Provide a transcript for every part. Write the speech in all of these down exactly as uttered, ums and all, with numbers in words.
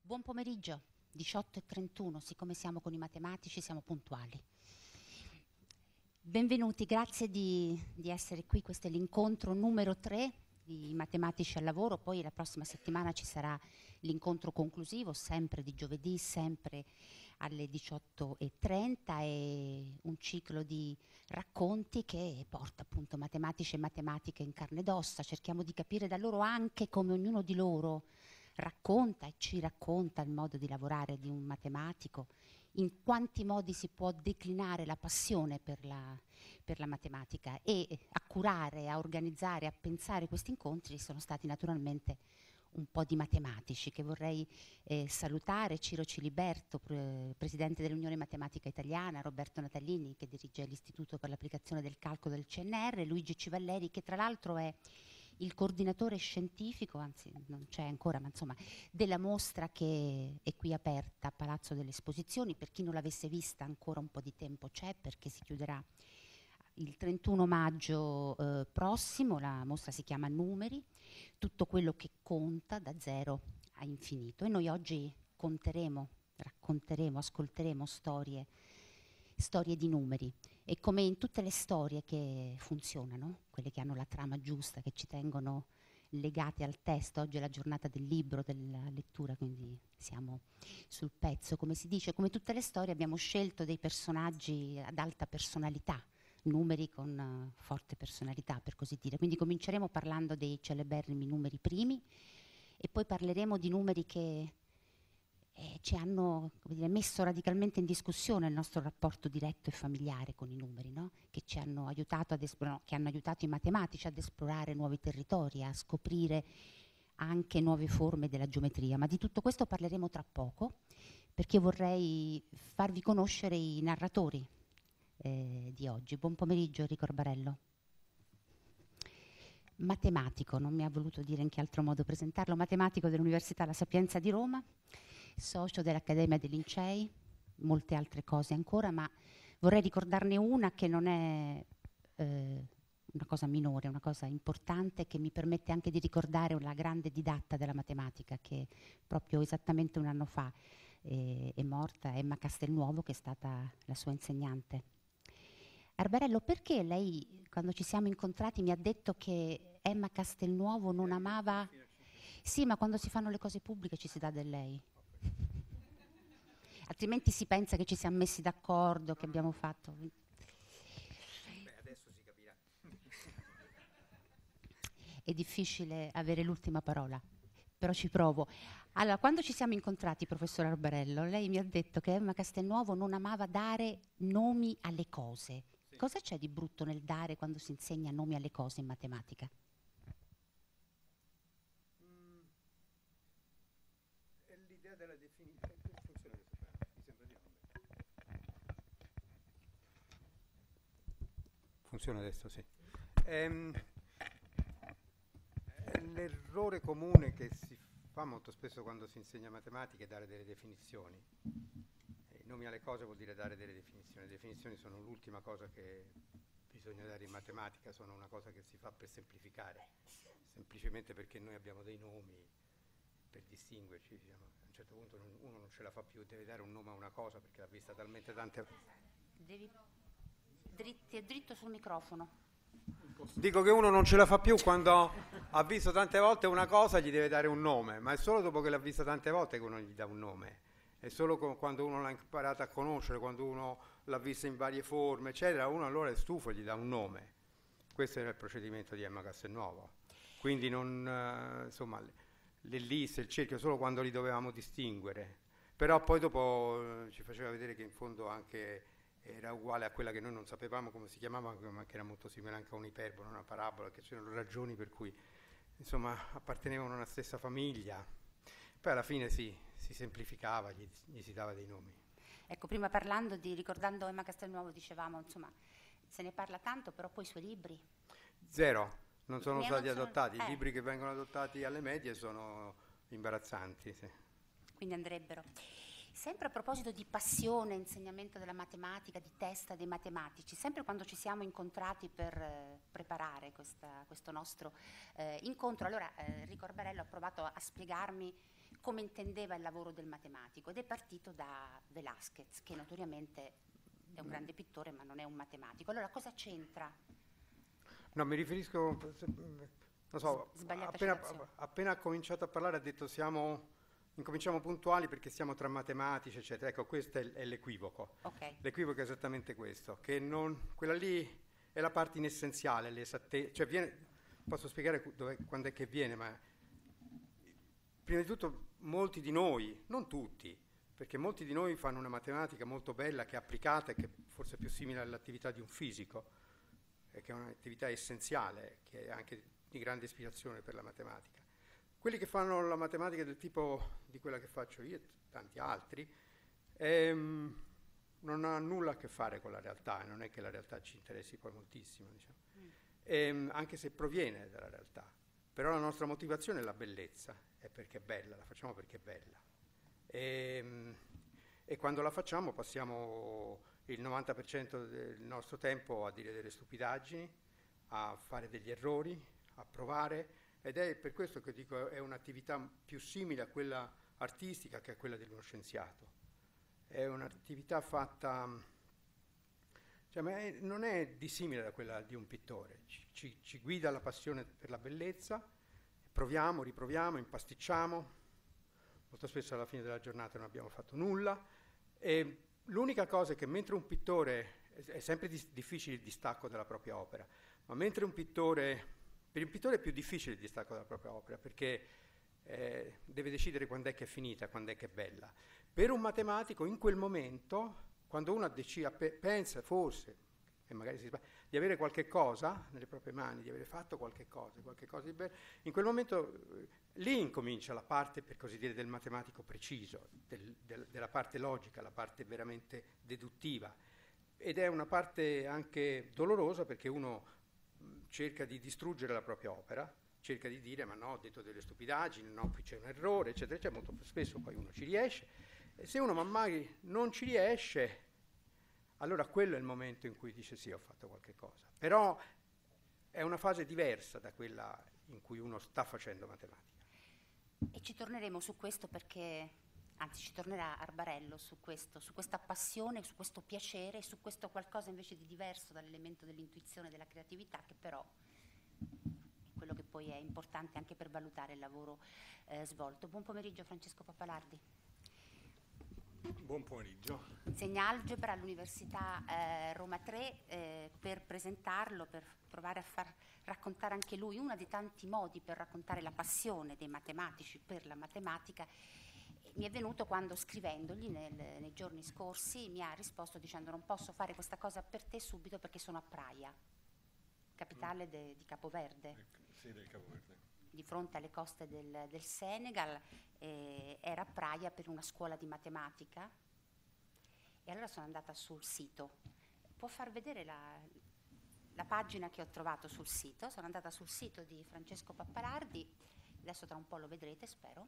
Buon pomeriggio, diciotto e trentuno, siccome siamo con i matematici siamo puntuali. Benvenuti, grazie di, di essere qui, questo è l'incontro numero tre di Matematici al Lavoro, poi la prossima settimana ci sarà l'incontro conclusivo, sempre di giovedì, sempre alle diciotto e trenta, e un ciclo di racconti che porta appunto matematici e matematiche in carne ed ossa. Cerchiamo di capire da loro anche come ognuno di loro racconta e ci racconta il modo di lavorare di un matematico, in quanti modi si può declinare la passione per la, per la matematica, e a curare, a organizzare, a pensare questi incontri sono stati naturalmente un po' di matematici che vorrei eh, salutare: Ciro Ciliberto, pre- presidente dell'Unione Matematica Italiana, Roberto Natalini che dirige l'Istituto per l'applicazione del calcolo del C N R, Luigi Civalleri che tra l'altro è il coordinatore scientifico, anzi non c'è ancora, ma insomma, della mostra che è qui aperta a Palazzo delle Esposizioni. Per chi non l'avesse vista, ancora un po' di tempo c'è, perché si chiuderà il trentuno maggio eh, prossimo. La mostra si chiama Numeri, tutto quello che conta da zero a infinito, e noi oggi conteremo, racconteremo, ascolteremo storie, storie di numeri. E come in tutte le storie che funzionano, quelle che hanno la trama giusta, che ci tengono legati al testo, oggi è la giornata del libro, della lettura, quindi siamo sul pezzo, come si dice. Come tutte le storie abbiamo scelto dei personaggi ad alta personalità, numeri con uh, forte personalità, per così dire. Quindi cominceremo parlando dei celeberrimi numeri primi e poi parleremo di numeri che eh, ci hanno, come dire, messo radicalmente in discussione il nostro rapporto diretto e familiare con i numeri, no? Che ci hanno aiutato ad esplorare, che hanno aiutato i matematici ad esplorare nuovi territori, a scoprire anche nuove forme della geometria. Ma di tutto questo parleremo tra poco, perché vorrei farvi conoscere i narratori eh, di oggi. Buon pomeriggio Enrico Arbarello. Matematico, non mi ha voluto dire in che altro modo presentarlo, matematico dell'Università La Sapienza di Roma, socio dell'Accademia dei Lincei, molte altre cose ancora, ma vorrei ricordarne una che non è eh, una cosa minore, una cosa importante, che mi permette anche di ricordare una grande didatta della matematica che proprio esattamente un anno fa eh, è morta, Emma Castelnuovo, che è stata la sua insegnante. Arbarello, perché lei, quando ci siamo incontrati, mi ha detto che Emma Castelnuovo non amava... Sì, ma quando si fanno le cose pubbliche ci si dà del lei. Altrimenti si pensa che ci siamo messi d'accordo, che abbiamo fatto... Beh, adesso si capirà. È difficile avere l'ultima parola, però ci provo. Allora, quando ci siamo incontrati, professor Arbarello, lei mi ha detto che Emma Castelnuovo non amava dare nomi alle cose. Sì. Cosa c'è di brutto nel dare quando si insegna nomi alle cose in matematica? Mm, è l'idea della definizione. Funziona questo, mi sembra di no. Funziona adesso, sì. Ehm, è l'errore comune che si fa molto spesso quando si insegna matematica è dare delle definizioni. E nomi alle cose vuol dire dare delle definizioni. Le definizioni sono l'ultima cosa che bisogna dare in matematica, sono una cosa che si fa per semplificare, semplicemente perché noi abbiamo dei nomi per distinguerci, diciamo. A un certo punto non, uno non ce la fa più, deve dare un nome a una cosa perché l'ha vista talmente tante... Devi dritti e dritto sul microfono. Dico che uno non ce la fa più quando ha visto tante volte una cosa, gli deve dare un nome, ma è solo dopo che l'ha vista tante volte che uno gli dà un nome. È solo co- quando uno l'ha imparato a conoscere, quando uno l'ha vista in varie forme, eccetera, uno allora è stufo e gli dà un nome. Questo era il procedimento di Emma Castelnuovo. Quindi non, eh, insomma, le liste, il cerchio, solo quando li dovevamo distinguere. Però poi dopo eh, ci faceva vedere che in fondo anche era uguale a quella che noi non sapevamo come si chiamava, ma che era molto simile anche a un'iperbola, una parabola, che c'erano ragioni per cui insomma appartenevano a una stessa famiglia. Poi alla fine si, si semplificava, gli, gli si dava dei nomi. Ecco, prima parlando di, ricordando Emma Castelnuovo, dicevamo, insomma, se ne parla tanto, però poi i suoi libri... Zero, non sono Ne stati non sono- adottati. I eh. libri che vengono adottati alle medie sono imbarazzanti. Sì. Quindi andrebbero. Sempre a proposito di passione, insegnamento della matematica, di testa dei matematici, sempre quando ci siamo incontrati per eh, preparare questa, questo nostro eh, incontro, allora eh, Enrico Arbarello ha provato a spiegarmi come intendeva il lavoro del matematico, ed è partito da Velázquez, che notoriamente è un grande pittore ma non è un matematico. Allora cosa c'entra? No, mi riferisco, non so, Sbagliata appena, citazione. appena ha cominciato a parlare ha detto siamo, incominciamo puntuali perché siamo tra matematici, eccetera. Ecco, questo è, è l'equivoco. Okay. L'equivoco è esattamente questo, che non, quella lì è la parte inessenziale, l'esattezza, cioè viene, posso spiegare dove, quando è che viene, ma prima di tutto molti di noi, non tutti, perché molti di noi fanno una matematica molto bella, che è applicata e che forse è più simile all'attività di un fisico, e che è un'attività essenziale, che è anche di grande ispirazione per la matematica. Quelli che fanno la matematica del tipo di quella che faccio io e tanti altri, ehm, non ha nulla a che fare con la realtà, e non è che la realtà ci interessi poi moltissimo, diciamo. Mm. Ehm, anche se proviene dalla realtà. Però la nostra motivazione è la bellezza, è perché è bella, la facciamo perché è bella. E, e quando la facciamo passiamo il novanta per cento del nostro tempo a dire delle stupidaggini, a fare degli errori, a provare, ed è per questo che dico è un'attività più simile a quella artistica che a quella di uno scienziato. È un'attività fatta, cioè, ma è, non è dissimile da quella di un pittore, ci, ci, ci guida la passione per la bellezza, proviamo, riproviamo, impasticciamo, molto spesso alla fine della giornata non abbiamo fatto nulla, e l'unica cosa è che mentre un pittore, è, è sempre dis- difficile il distacco dalla propria opera, ma mentre un pittore, per un pittore è più difficile il distacco dalla propria opera, perché eh, deve decidere quando è che è finita, quando è che è bella. Per un matematico in quel momento, quando uno decide, pe- pensa forse, e magari si sbaglia, di avere qualche cosa nelle proprie mani, di avere fatto qualche cosa, qualche cosa di bello, in quel momento eh, lì incomincia la parte, per così dire, del matematico preciso, del, del, della parte logica, la parte veramente deduttiva. Ed è una parte anche dolorosa perché uno mh, cerca di distruggere la propria opera, cerca di dire ma no, ho detto delle stupidaggini, no, qui c'è un errore, eccetera, eccetera, molto spesso poi uno ci riesce. E se uno man mano non ci riesce, allora quello è il momento in cui dice sì, ho fatto qualche cosa. Però è una fase diversa da quella in cui uno sta facendo matematica. E ci torneremo su questo perché, anzi ci tornerà Arbarello su questo, su questa passione, su questo piacere, su questo qualcosa invece di diverso dall'elemento dell'intuizione, della creatività, che però è quello che poi è importante anche per valutare il lavoro eh, svolto. Buon pomeriggio Francesco Pappalardi. Buon pomeriggio. Insegna algebra all'Università eh, Roma tre, eh, per presentarlo, per provare a far raccontare anche lui uno dei tanti modi per raccontare la passione dei matematici per la matematica. Mi è venuto quando scrivendogli nel, nei giorni scorsi mi ha risposto dicendo non posso fare questa cosa per te subito perché sono a Praia, capitale de, di Capoverde. Ecco, sì, del Capoverde. Di fronte alle coste del, del Senegal, eh, era a Praia per una scuola di matematica e allora sono andata sul sito. Può far vedere la, la pagina che ho trovato sul sito? Sono andata sul sito di Francesco Pappalardi, adesso tra un po' lo vedrete, spero.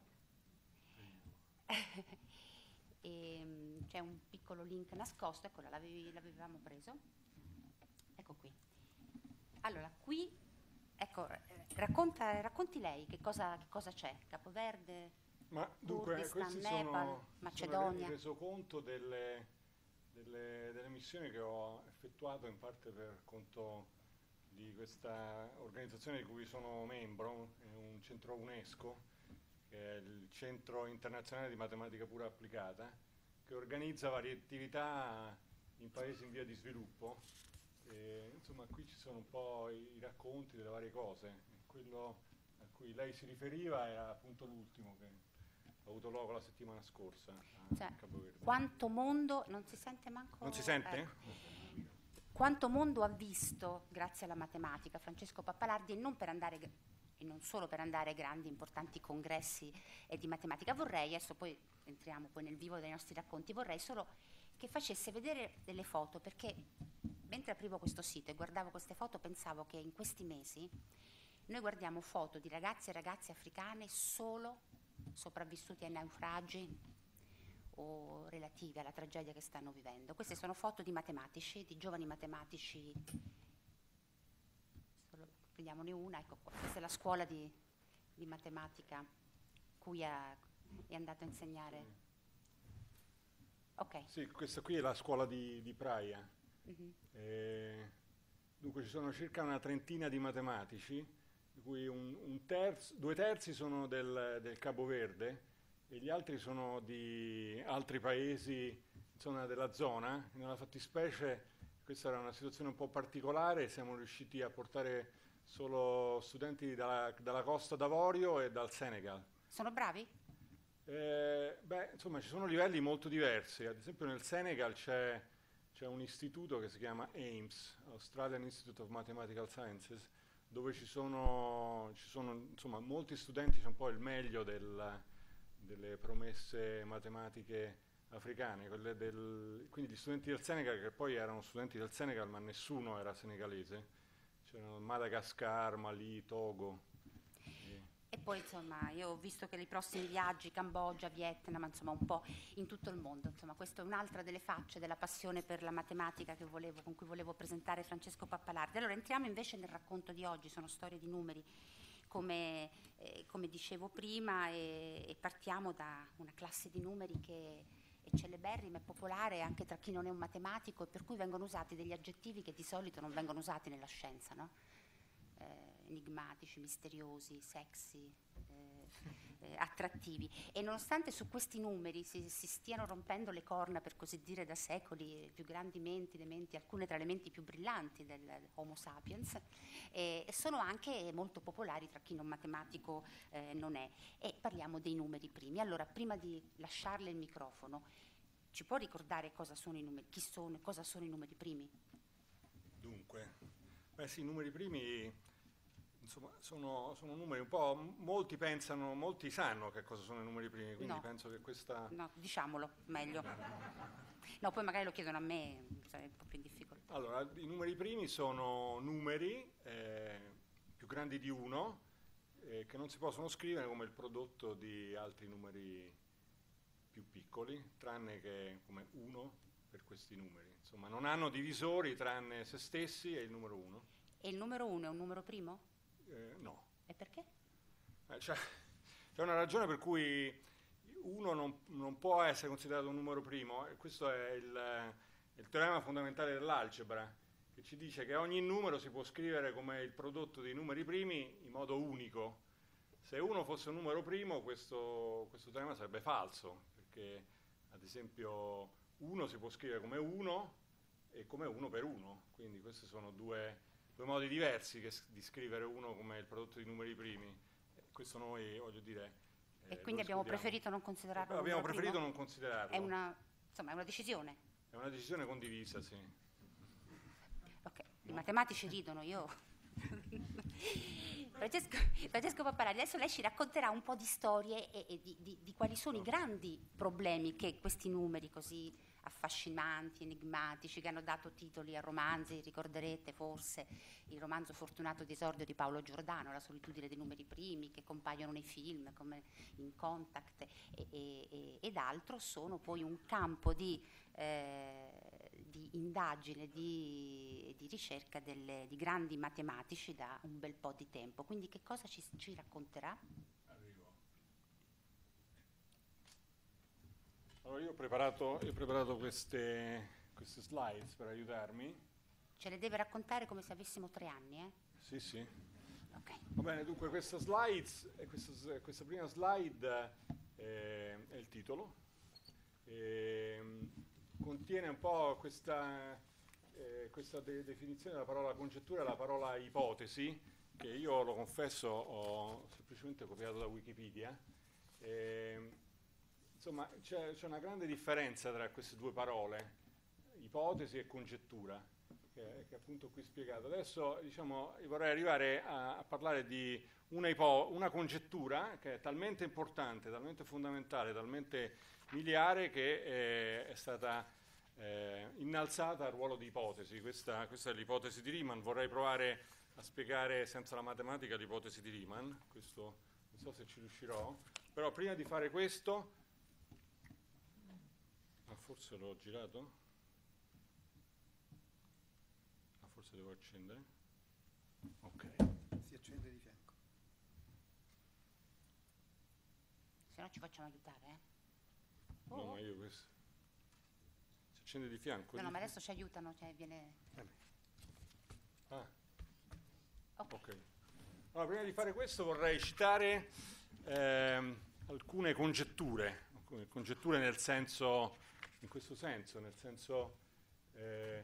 E, um, c'è un piccolo link nascosto, eccola, l'avevi, l'avevamo preso. Ecco qui. Allora, qui... Ecco, racconta, racconti lei che cosa, che cosa c'è, Capoverde, Ma dunque, Kurdistan, questi Nepal, sono, Macedonia. sono reso conto delle, delle, delle missioni che ho effettuato in parte per conto di questa organizzazione di cui sono membro, è un centro UNESCO, che è il Centro Internazionale di Matematica Pura Applicata, che organizza varie attività in paesi in via di sviluppo. E, insomma, qui ci sono un po' i, i racconti delle varie cose. Quello a cui lei si riferiva era appunto l'ultimo che ha avuto luogo la settimana scorsa a Cioè, Capoverde. quanto mondo, non si sente manco... Non si sente? Ecco. Quanto mondo ha visto grazie alla matematica Francesco Pappalardi, e non per andare... e non solo per andare ai grandi importanti congressi eh, di matematica. Vorrei, adesso poi entriamo poi nel vivo dei nostri racconti, vorrei solo che facesse vedere delle foto, perché mentre aprivo questo sito e guardavo queste foto pensavo che in questi mesi noi guardiamo foto di ragazzi e ragazze africane solo sopravvissuti ai naufragi o relativi alla tragedia che stanno vivendo. Queste sono foto di matematici, di giovani matematici. Solo, prendiamone una, ecco qua. Questa è la scuola di, di matematica cui ha, è andato a insegnare. Ok. Sì, questa qui è la scuola di, di Praia. Mm-hmm. Eh, dunque ci sono circa una trentina di matematici, di cui un, un terzo, due terzi sono del, del Cabo Verde e gli altri sono di altri paesi, insomma, della zona. Nella fattispecie questa era una situazione un po' particolare, siamo riusciti a portare solo studenti dalla, dalla Costa d'Avorio e dal Senegal. Sono bravi? Eh, beh, insomma, ci sono livelli molto diversi. Ad esempio nel Senegal c'è, c'è un istituto che si chiama AIMS, Australian Institute of Mathematical Sciences, dove ci sono, ci sono insomma, molti studenti, c'è un po' il meglio del, delle promesse matematiche africane, quelle del, quindi gli studenti del Senegal, che poi erano studenti del Senegal ma nessuno era senegalese, c'erano Madagascar, Mali, Togo. E poi insomma io ho visto che nei prossimi viaggi Cambogia, Vietnam, insomma un po' in tutto il mondo, insomma questa è un'altra delle facce della passione per la matematica che volevo, con cui volevo presentare Francesco Pappalardi. Allora entriamo invece nel racconto di oggi, sono storie di numeri come, eh, come dicevo prima e, e partiamo da una classe di numeri che è celeberrima e popolare anche tra chi non è un matematico e per cui vengono usati degli aggettivi che di solito non vengono usati nella scienza, no? Eh, enigmatici, misteriosi, sexy, eh, eh, attrattivi. E nonostante su questi numeri si, si stiano rompendo le corna, per così dire, da secoli, le più grandi menti, le menti, alcune tra le menti più brillanti del Homo sapiens, eh, sono anche molto popolari tra chi non matematico eh, non è. E parliamo dei numeri primi. Allora, prima di lasciarle il microfono, ci può ricordare cosa sono i numeri, chi sono e cosa sono i numeri primi? Dunque, beh sì, i numeri primi insomma sono, sono numeri un po', molti pensano, molti sanno che cosa sono i numeri primi, quindi no. penso che questa... No, diciamolo, meglio. No, poi magari lo chiedono a me, sarei un po' più in difficoltà. Allora, i numeri primi sono numeri eh, più grandi di uno eh, che non si possono scrivere come il prodotto di altri numeri più piccoli, tranne che come uno per questi numeri. Insomma, non hanno divisori tranne se stessi e il numero uno. E il numero uno è un numero primo? Eh, no. E perché? Eh, c'è, c'è una ragione per cui uno non, non può essere considerato un numero primo, e questo è il, il teorema fondamentale dell'algebra, che ci dice che ogni numero si può scrivere come il prodotto dei numeri primi in modo unico. Se uno fosse un numero primo, questo, questo teorema sarebbe falso, perché ad esempio uno si può scrivere come uno e come uno per uno, quindi questi sono due, due modi diversi che, di scrivere uno come il prodotto di numeri primi. Questo noi, voglio dire... E eh, quindi abbiamo preferito non considerarlo eh, Abbiamo preferito primo? non considerarlo. È una, insomma, è una decisione. È una decisione condivisa, sì. Ok, i matematici ridono, io... Francesco, Francesco Pappalardi, adesso lei ci racconterà un po' di storie e, e di, di, di quali sono i grandi problemi che questi numeri così affascinanti, enigmatici, che hanno dato titoli a romanzi, ricorderete forse il romanzo Fortunato d'esordio di Paolo Giordano, La solitudine dei numeri primi, che compaiono nei film come In Contact e, e, e, ed altro, sono poi un campo di... Eh, di indagine, di, di ricerca delle, di grandi matematici da un bel po' di tempo. Quindi che cosa ci, ci racconterà? Arrivo. Allora io ho preparato, io ho preparato queste, queste slides per aiutarmi. Ce le deve raccontare come se avessimo tre anni, eh? Sì, sì. Ok. Va bene, dunque questa slides, questa, questa prima slide eh, è il titolo. E, contiene un po' questa, eh, questa de- definizione della parola congettura e la parola ipotesi, che io, lo confesso, ho semplicemente copiato da Wikipedia. E, insomma, c'è, c'è una grande differenza tra queste due parole, ipotesi e congettura, che, che è appunto qui spiegato. Adesso, diciamo, io vorrei arrivare a, a parlare di una, ipo- una congettura che è talmente importante, talmente fondamentale, talmente miliare che eh, è stata eh, innalzata al ruolo di ipotesi. Questa, questa è l'ipotesi di Riemann. Vorrei provare a spiegare senza la matematica l'ipotesi di Riemann. Questo non so se ci riuscirò, però prima di fare questo, ah, forse l'ho girato, ah, forse devo accendere, ok. Si accende di fianco. Se no ci facciamo aiutare, eh? No, Oh. ma io questo... Si accende di fianco. No, no, di- ma adesso ci aiutano, cioè viene... Ah, Ok. ok. Allora, prima di fare questo vorrei citare ehm, alcune congetture, alcune congetture nel senso, in questo senso, nel senso, eh,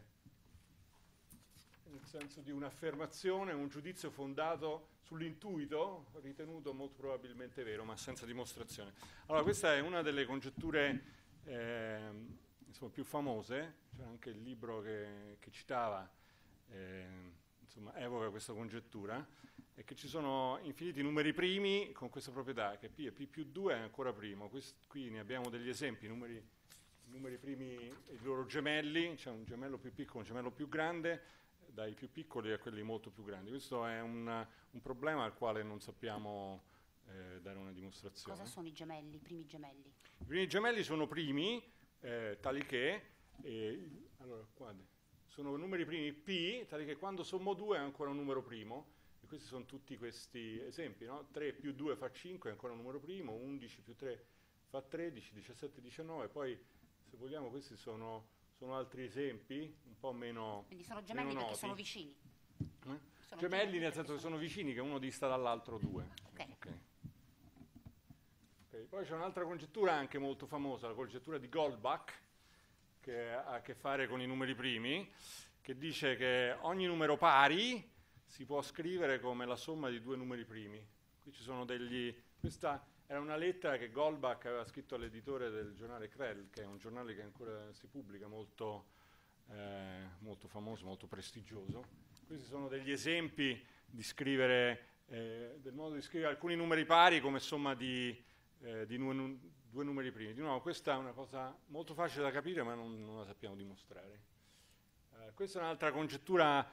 nel senso di un'affermazione, un giudizio fondato sull'intuito, ritenuto molto probabilmente vero, ma senza dimostrazione. Allora, questa è una delle congetture ehm, insomma, più famose, c'è anche il libro che, che citava, ehm, insomma, evoca questa congettura, è che ci sono infiniti numeri primi con questa proprietà, che P e P più due è ancora primo. Quest- qui ne abbiamo degli esempi, numeri, numeri primi e i loro gemelli, c'è un gemello più piccolo, un gemello più grande, dai più piccoli a quelli molto più grandi. Questo è un, un problema al quale non sappiamo eh, dare una dimostrazione. Cosa sono i gemelli, i primi gemelli? I primi gemelli sono primi, eh, tali che, eh, allora, qua, sono numeri primi P, tali che quando sommo due è ancora un numero primo, e questi sono tutti questi esempi, no? tre più due fa cinque, è ancora un numero primo, undici più tre fa tredici, diciassette, diciannove, poi se vogliamo questi sono, sono altri esempi, un po' meno Quindi sono gemelli meno perché noti. sono vicini. Eh? Sono Gemelli nel perché senso che sono vicini, che uno dista dall'altro due. Ok. Ok. Ok, poi c'è un'altra congettura anche molto famosa, la congettura di Goldbach, che ha a che fare con i numeri primi, che dice che ogni numero pari si può scrivere come la somma di due numeri primi. Qui ci sono degli... Questa era una lettera che Goldbach aveva scritto all'editore del giornale Krell, che è un giornale che ancora si pubblica, molto, eh, molto famoso, molto prestigioso. Questi sono degli esempi di scrivere, eh, del modo di scrivere alcuni numeri pari come somma di, eh, di due, nu- due numeri primi. Di nuovo, questa è una cosa molto facile da capire, ma non, non la sappiamo dimostrare. Eh, questa è un'altra congettura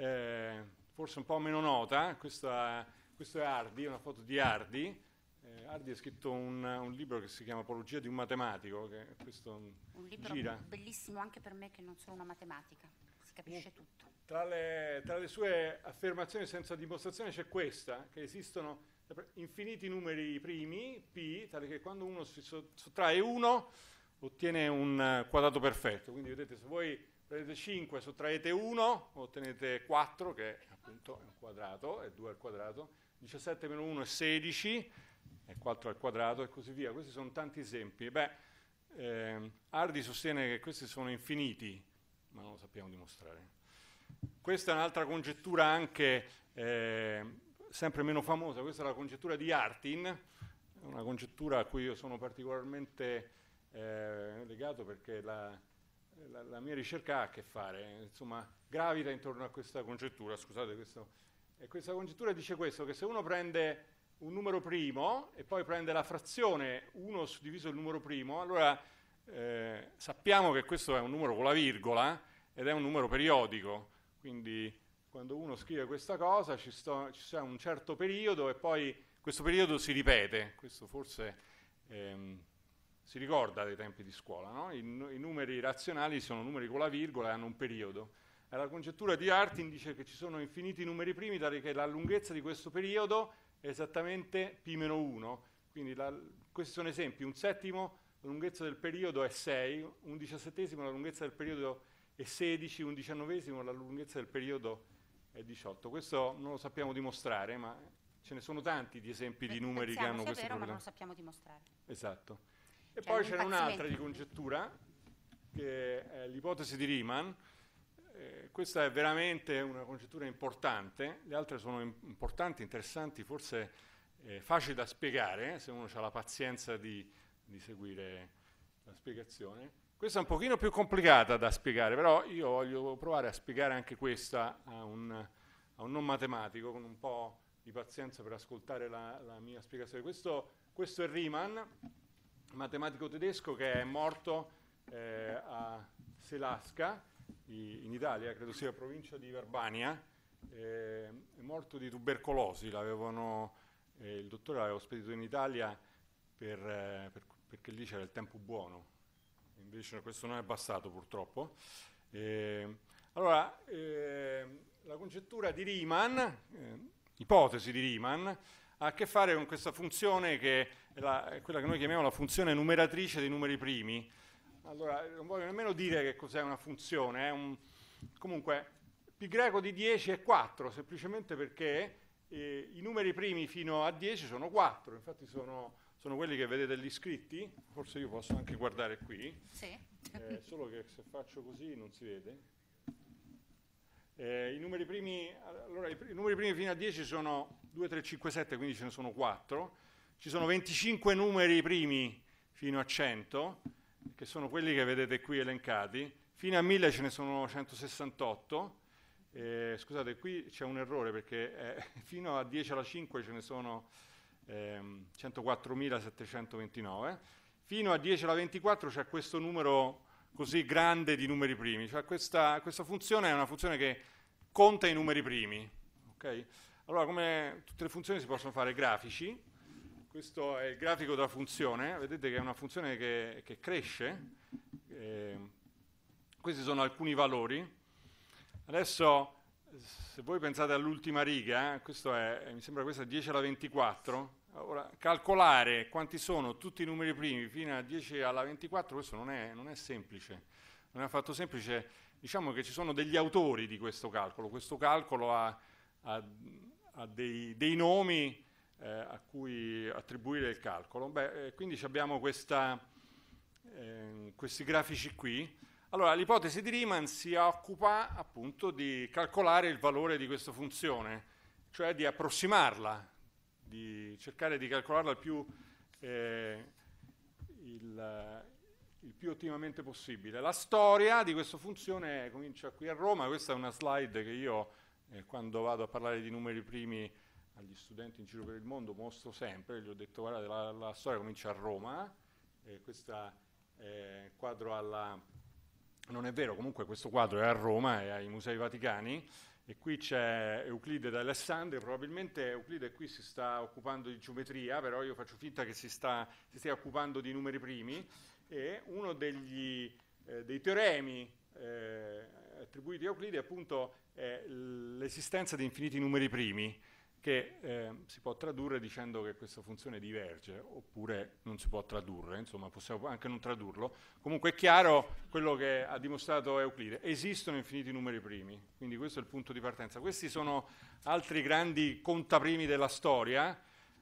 eh, forse un po' meno nota. Questa, questo è Hardy, una foto di Hardy. Eh, Hardy ha scritto un, un libro che si chiama Apologia di un matematico, che questo Un libro gira. bellissimo anche per me che non sono una matematica, si capisce tutto. Tra le, tra le sue affermazioni senza dimostrazione c'è questa, che esistono infiniti numeri primi, P, tale che quando uno si so- sottrae uno ottiene un uh, quadrato perfetto. Quindi vedete, se voi prendete cinque, sottraete uno, ottenete quattro, che appunto è un quadrato, è due al quadrato, diciassette meno uno è sedici, è quattro al quadrato e così via. Questi sono tanti esempi. Beh, ehm, Hardy sostiene che questi sono infiniti, ma non lo sappiamo dimostrare. Questa è un'altra congettura anche eh, sempre meno famosa, questa è la congettura di Artin, una congettura a cui io sono particolarmente eh, legato perché la, la, la mia ricerca ha a che fare, insomma, gravita intorno a questa congettura, scusate questo. E questa congettura dice questo, che se uno prende un numero primo e poi prende la frazione uno diviso il numero primo, allora eh, sappiamo che questo è un numero con la virgola ed è un numero periodico. Quindi quando uno scrive questa cosa ci, sto, ci sta un certo periodo e poi questo periodo si ripete. Questo forse ehm, si ricorda dai tempi di scuola, no? I, I numeri razionali sono numeri con la virgola e hanno un periodo. E la congettura di Artin dice che ci sono infiniti numeri primi tale che la lunghezza di questo periodo è esattamente P meno uno. Quindi la, questi sono esempi. Un settimo, la lunghezza del periodo è sei, un diciassettesimo, la lunghezza del periodo è sedici, un diciannovesimo, la lunghezza del periodo è diciotto. Questo non lo sappiamo dimostrare, ma ce ne sono tanti di esempi di numeri che hanno sia questa vero, ma non proprietà. lo sappiamo dimostrare. Esatto. E Cioè, poi un c'è un'altra di impazzimento. congettura, che è l'ipotesi di Riemann. Eh, questa è veramente una congettura importante, le altre sono im- importanti, interessanti, forse eh, facili da spiegare, eh, se uno ha la pazienza di, di seguire la spiegazione. Questa è un pochino più complicata da spiegare, però io voglio provare a spiegare anche questa a un, a un non matematico, con un po' di pazienza per ascoltare la, la mia spiegazione. Questo, questo è Riemann, matematico tedesco che è morto eh, a Selasca, i, in Italia, credo sia provincia di Verbania, eh, è morto di tubercolosi, l'avevano, eh, il dottore l'aveva spedito in Italia per, eh, per, perché lì c'era il tempo buono. Invece questo non è bastato purtroppo. Eh, allora, eh, la congettura di Riemann, eh, ipotesi di Riemann, ha a che fare con questa funzione che è, la, è quella che noi chiamiamo la funzione numeratrice dei numeri primi. Allora, non voglio nemmeno dire che cos'è una funzione, è un, comunque pi greco di dieci è quattro, semplicemente perché eh, i numeri primi fino a dieci sono quattro, infatti sono, sono quelli che vedete lì scritti, forse io posso anche guardare qui, Sì. eh, solo che se faccio così non si vede. Eh, i, numeri primi, allora, i, i numeri primi fino a dieci sono due, tre, cinque, sette, quindi ce ne sono quattro, ci sono venticinque numeri primi fino a cento, che sono quelli che vedete qui elencati, fino a mille ce ne sono centosessantotto, eh, scusate qui c'è un errore perché eh, fino a dieci alla cinque ce ne sono ehm, centoquattromilasettecentoventinove, fino a dieci alla ventiquattro c'è questo numero così grande di numeri primi, cioè questa, questa funzione è una funzione che conta i numeri primi, okay? Allora, come tutte le funzioni si possono fare grafici. Questo è il grafico della funzione, vedete che è una funzione che, che cresce, eh, questi sono alcuni valori. Adesso, se voi pensate all'ultima riga, eh, questo è, mi sembra questa è dieci alla ventiquattro, ora calcolare quanti sono tutti i numeri primi fino a dieci alla ventiquattro, questo non è, non è semplice, non è affatto semplice, diciamo che ci sono degli autori di questo calcolo, questo calcolo ha, ha, ha dei, dei nomi, Eh, a cui attribuire il calcolo. Beh, eh, quindi abbiamo questa, eh, questi grafici qui. Allora, l'ipotesi di Riemann si occupa appunto di calcolare il valore di questa funzione, cioè di approssimarla, di cercare di calcolarla il più, eh, il, il più ottimamente possibile. La storia di questa funzione comincia qui a Roma, questa è una slide che io eh, quando vado a parlare di numeri primi agli studenti in giro per il mondo mostro sempre, gli ho detto guardate la, la storia comincia a Roma, eh, questo eh, quadro alla, non è vero, comunque questo quadro è a Roma, è ai Musei Vaticani, e qui c'è Euclide da Alessandria, probabilmente Euclide qui si sta occupando di geometria, però io faccio finta che si, sta, si stia occupando di numeri primi, e uno degli, eh, dei teoremi eh, attribuiti a Euclide appunto è l'esistenza di infiniti numeri primi, che eh, si può tradurre dicendo che questa funzione diverge, oppure non si può tradurre, insomma possiamo anche non tradurlo. Comunque è chiaro quello che ha dimostrato Euclide, esistono infiniti numeri primi, quindi questo è il punto di partenza. Questi sono altri grandi contaprimi della storia,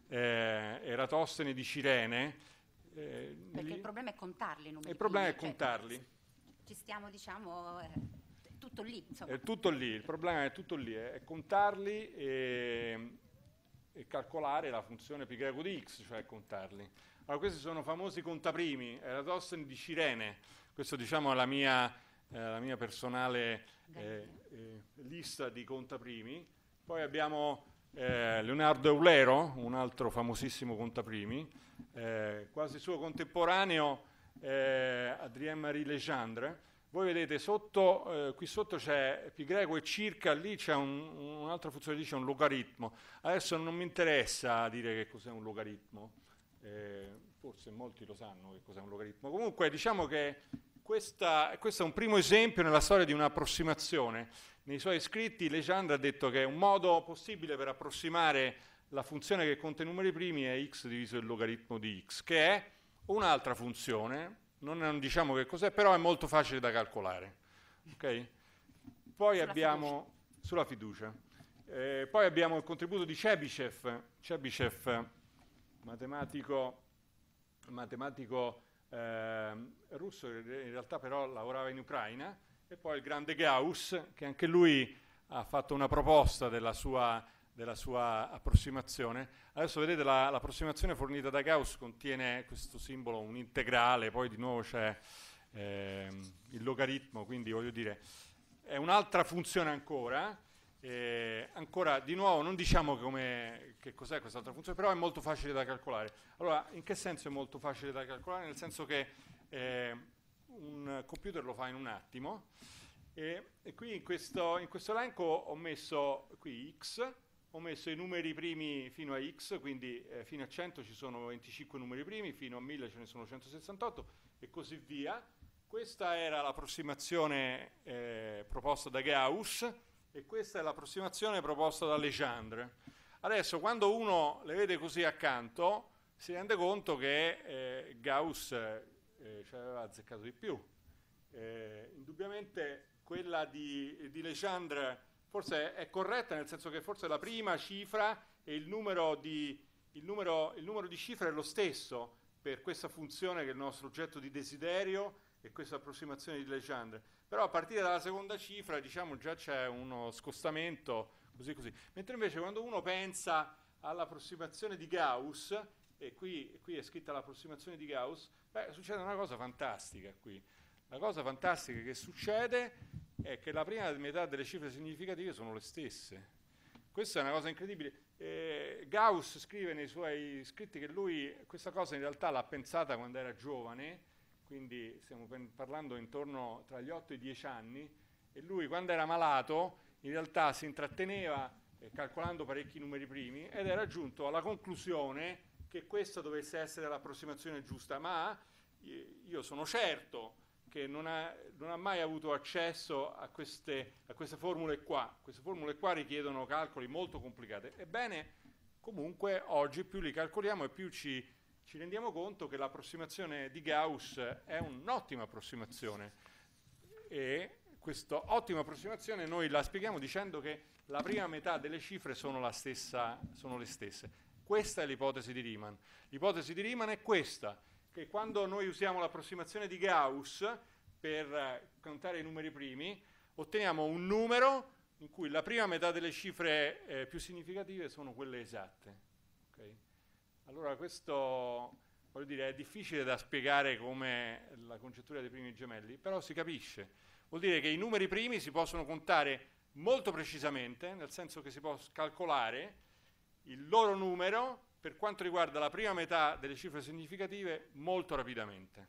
eh, Eratostene di Cirene. Eh, Perché lì, il problema è contarli i numeri il problema primi, è contarli. Cioè, ci stiamo, diciamo... Eh, tutto lì, insomma. È tutto lì, il problema è tutto lì, è, è contarli e, e calcolare la funzione pi greco di x, cioè contarli. Allora questi sono famosi contaprimi, Eratostene di Cirene, questo diciamo è la mia, eh, la mia personale eh, eh, lista di contaprimi. Poi abbiamo eh, Leonardo Eulero, un altro famosissimo contaprimi, eh, quasi suo contemporaneo eh, Adrien-Marie Legendre. Voi vedete sotto, eh, qui sotto c'è pi greco e circa, lì c'è un, un'altra funzione, lì c'è un logaritmo. Adesso non mi interessa dire che cos'è un logaritmo, eh, forse molti lo sanno che cos'è un logaritmo. Comunque diciamo che questa, questo è un primo esempio nella storia di un'approssimazione. Nei suoi scritti Legendre ha detto che un modo possibile per approssimare la funzione che conta i numeri primi è x diviso il logaritmo di x, che è un'altra funzione. Non diciamo che cos'è, però è molto facile da calcolare. Okay? Poi sulla abbiamo fiducia. Sulla fiducia. Eh, poi abbiamo il contributo di Chebyshev, Chebyshev matematico, matematico eh, russo, in realtà però lavorava in Ucraina, e poi il grande Gauss, che anche lui ha fatto una proposta della sua, della sua approssimazione. Adesso vedete la, l'approssimazione fornita da Gauss contiene questo simbolo, un integrale, poi di nuovo c'è ehm, il logaritmo, quindi voglio dire è un'altra funzione ancora, eh, ancora di nuovo non diciamo come, che cos'è quest'altra funzione, però è molto facile da calcolare. Allora, in che senso è molto facile da calcolare? Nel senso che eh, un computer lo fa in un attimo, e, e qui in questo, in questo elenco ho messo qui x, ho messo i numeri primi fino a x, quindi eh, fino a cento ci sono venticinque numeri primi, fino a mille ce ne sono centosessantotto e così via. Questa era l'approssimazione eh, proposta da Gauss e questa è l'approssimazione proposta da Legendre. Adesso, quando uno le vede così accanto, si rende conto che eh, Gauss eh, ci aveva azzeccato di più. Eh, indubbiamente quella di, di Legendre forse è corretta, nel senso che forse la prima cifra e il numero di, il numero, il numero di cifre è lo stesso per questa funzione che è il nostro oggetto di desiderio e questa approssimazione di Legendre. Però a partire dalla seconda cifra, diciamo, già c'è uno scostamento, così così. Mentre invece quando uno pensa all'approssimazione di Gauss, e qui, qui è scritta l'approssimazione di Gauss, beh, succede una cosa fantastica qui. La cosa fantastica che succede è che la prima metà delle cifre significative sono le stesse. Questa è una cosa incredibile. Eh, Gauss scrive nei suoi scritti che lui questa cosa in realtà l'ha pensata quando era giovane, quindi stiamo parlando intorno tra gli otto e i dieci anni, e lui quando era malato in realtà si intratteneva eh, calcolando parecchi numeri primi ed era giunto alla conclusione che questa dovesse essere l'approssimazione giusta, ma io sono certo che non ha, non ha mai avuto accesso a queste, a queste formule qua. Queste formule qua richiedono calcoli molto complicati. Ebbene, comunque, oggi più li calcoliamo e più ci, ci rendiamo conto che l'approssimazione di Gauss è un'ottima approssimazione. E questa ottima approssimazione noi la spieghiamo dicendo che la prima metà delle cifre sono, la stessa, sono le stesse. Questa è l'ipotesi di Riemann. L'ipotesi di Riemann è questa, che quando noi usiamo l'approssimazione di Gauss per eh, contare i numeri primi, otteniamo un numero in cui la prima metà delle cifre eh, più significative sono quelle esatte. Okay? Allora questo, voglio dire, è difficile da spiegare come la congettura dei primi gemelli, però si capisce. Vuol dire che i numeri primi si possono contare molto precisamente, nel senso che si può calcolare il loro numero per quanto riguarda la prima metà delle cifre significative molto rapidamente.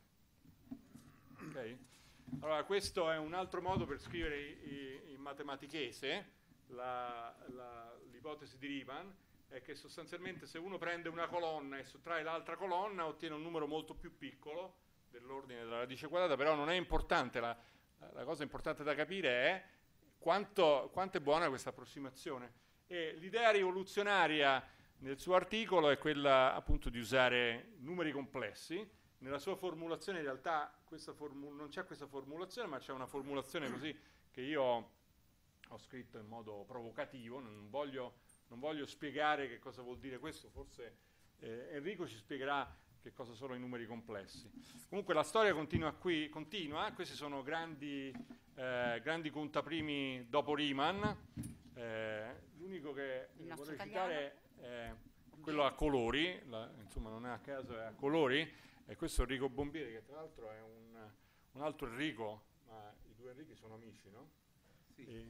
Okay? Allora questo è un altro modo per scrivere i, i, in matematichese la, la, l'ipotesi di Riemann, è che sostanzialmente se uno prende una colonna e sottrae l'altra colonna ottiene un numero molto più piccolo dell'ordine della radice quadrata, però non è importante, la, la cosa importante da capire è quanto, quanto è buona questa approssimazione. E l'idea rivoluzionaria nel suo articolo è quella appunto di usare numeri complessi. Nella sua formulazione in realtà questa formu- non c'è questa formulazione, ma c'è una formulazione così che io ho scritto in modo provocativo, non voglio, non voglio spiegare che cosa vuol dire questo, forse eh, Enrico ci spiegherà che cosa sono i numeri complessi. Comunque la storia continua qui, continua, questi sono grandi, eh, grandi contaprimi dopo Riemann. Eh, l'unico che vorrei citare è quello a colori, la, insomma non è a caso, è a colori, e questo è Enrico Bombieri, che tra l'altro è un, un altro Enrico, ma i due Enrichi sono amici, no? Sì. E,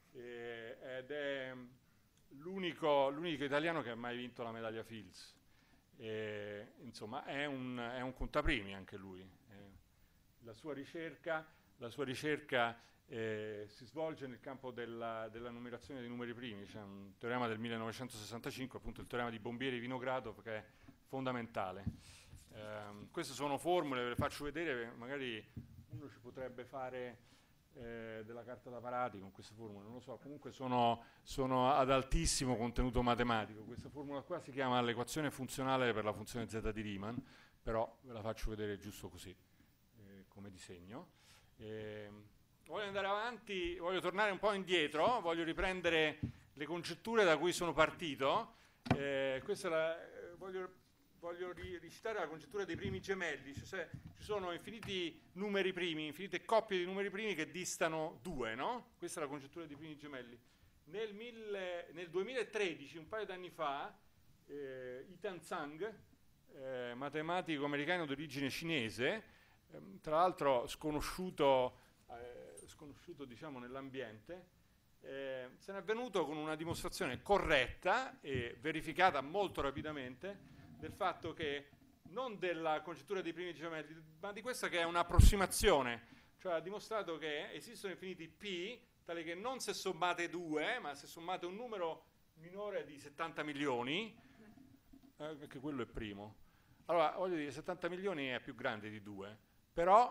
e, ed è l'unico, l'unico italiano che ha mai vinto la medaglia Fields. E, insomma è un, è un contaprimi anche lui. Eh, la sua ricerca, la sua ricerca Eh, si svolge nel campo della, della numerazione dei numeri primi. C'è un teorema del millenovecentosessantacinque, appunto il teorema di Bombieri-Vinogradov, che è fondamentale. Eh, queste sono formule, ve le faccio vedere, magari uno ci potrebbe fare eh, della carta da parati con queste formule, non lo so, comunque sono, sono ad altissimo contenuto matematico. Questa formula qua si chiama l'equazione funzionale per la funzione z di Riemann, però ve la faccio vedere giusto così, eh, come disegno. Eh, Voglio andare avanti, voglio tornare un po' indietro, voglio riprendere le congetture da cui sono partito. Eh, questa è la, eh, voglio, voglio ri, ricitare la congettura dei primi gemelli, cioè ci sono infiniti numeri primi, infinite coppie di numeri primi che distano due, no? Questa è la congettura dei primi gemelli. Nel, mille, nel duemilatredici, un paio d'anni fa, eh, Yitan Zhang, eh, matematico americano d'origine cinese, eh, tra l'altro sconosciuto eh, sconosciuto diciamo nell'ambiente, eh, se ne è venuto con una dimostrazione corretta e verificata molto rapidamente del fatto che non della congettura dei primi gemelli, ma di questa che è un'approssimazione, cioè ha dimostrato che esistono infiniti P tale che non se sommate due, ma se sommate un numero minore di settanta milioni, eh, perché quello è primo. Allora, voglio dire, settanta milioni è più grande di due, però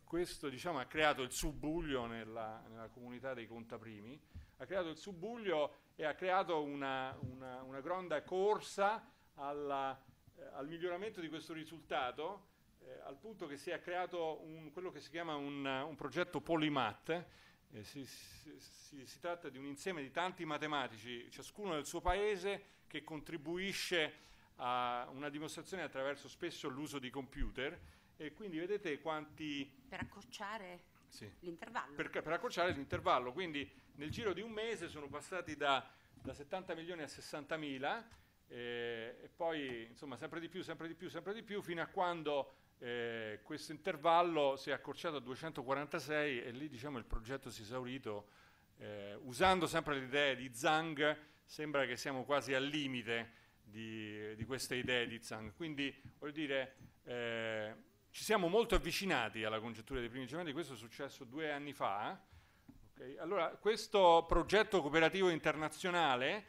questo diciamo, ha creato il subbuglio nella, nella comunità dei contaprimi, ha creato il subbuglio e ha creato una, una, una grande corsa alla, eh, al miglioramento di questo risultato, eh, al punto che si è creato un, quello che si chiama un, un progetto Polymath. Eh, si, si, si, si tratta di un insieme di tanti matematici, ciascuno del suo paese, che contribuisce a una dimostrazione attraverso spesso l'uso di computer, e quindi vedete quanti... Per accorciare sì, l'intervallo. Per, per accorciare l'intervallo, quindi nel giro di un mese sono passati da, da settanta milioni a sessantamila, eh, e poi insomma sempre di più, sempre di più, sempre di più, fino a quando eh, questo intervallo si è accorciato a duecentoquarantasei, e lì diciamo il progetto si è esaurito. Eh, usando sempre le idee di Zhang, sembra che siamo quasi al limite di, di queste idee di Zhang, quindi voglio dire eh, ci siamo molto avvicinati alla congettura dei primi gemelli. Questo è successo due anni fa. Okay? Allora, questo progetto cooperativo internazionale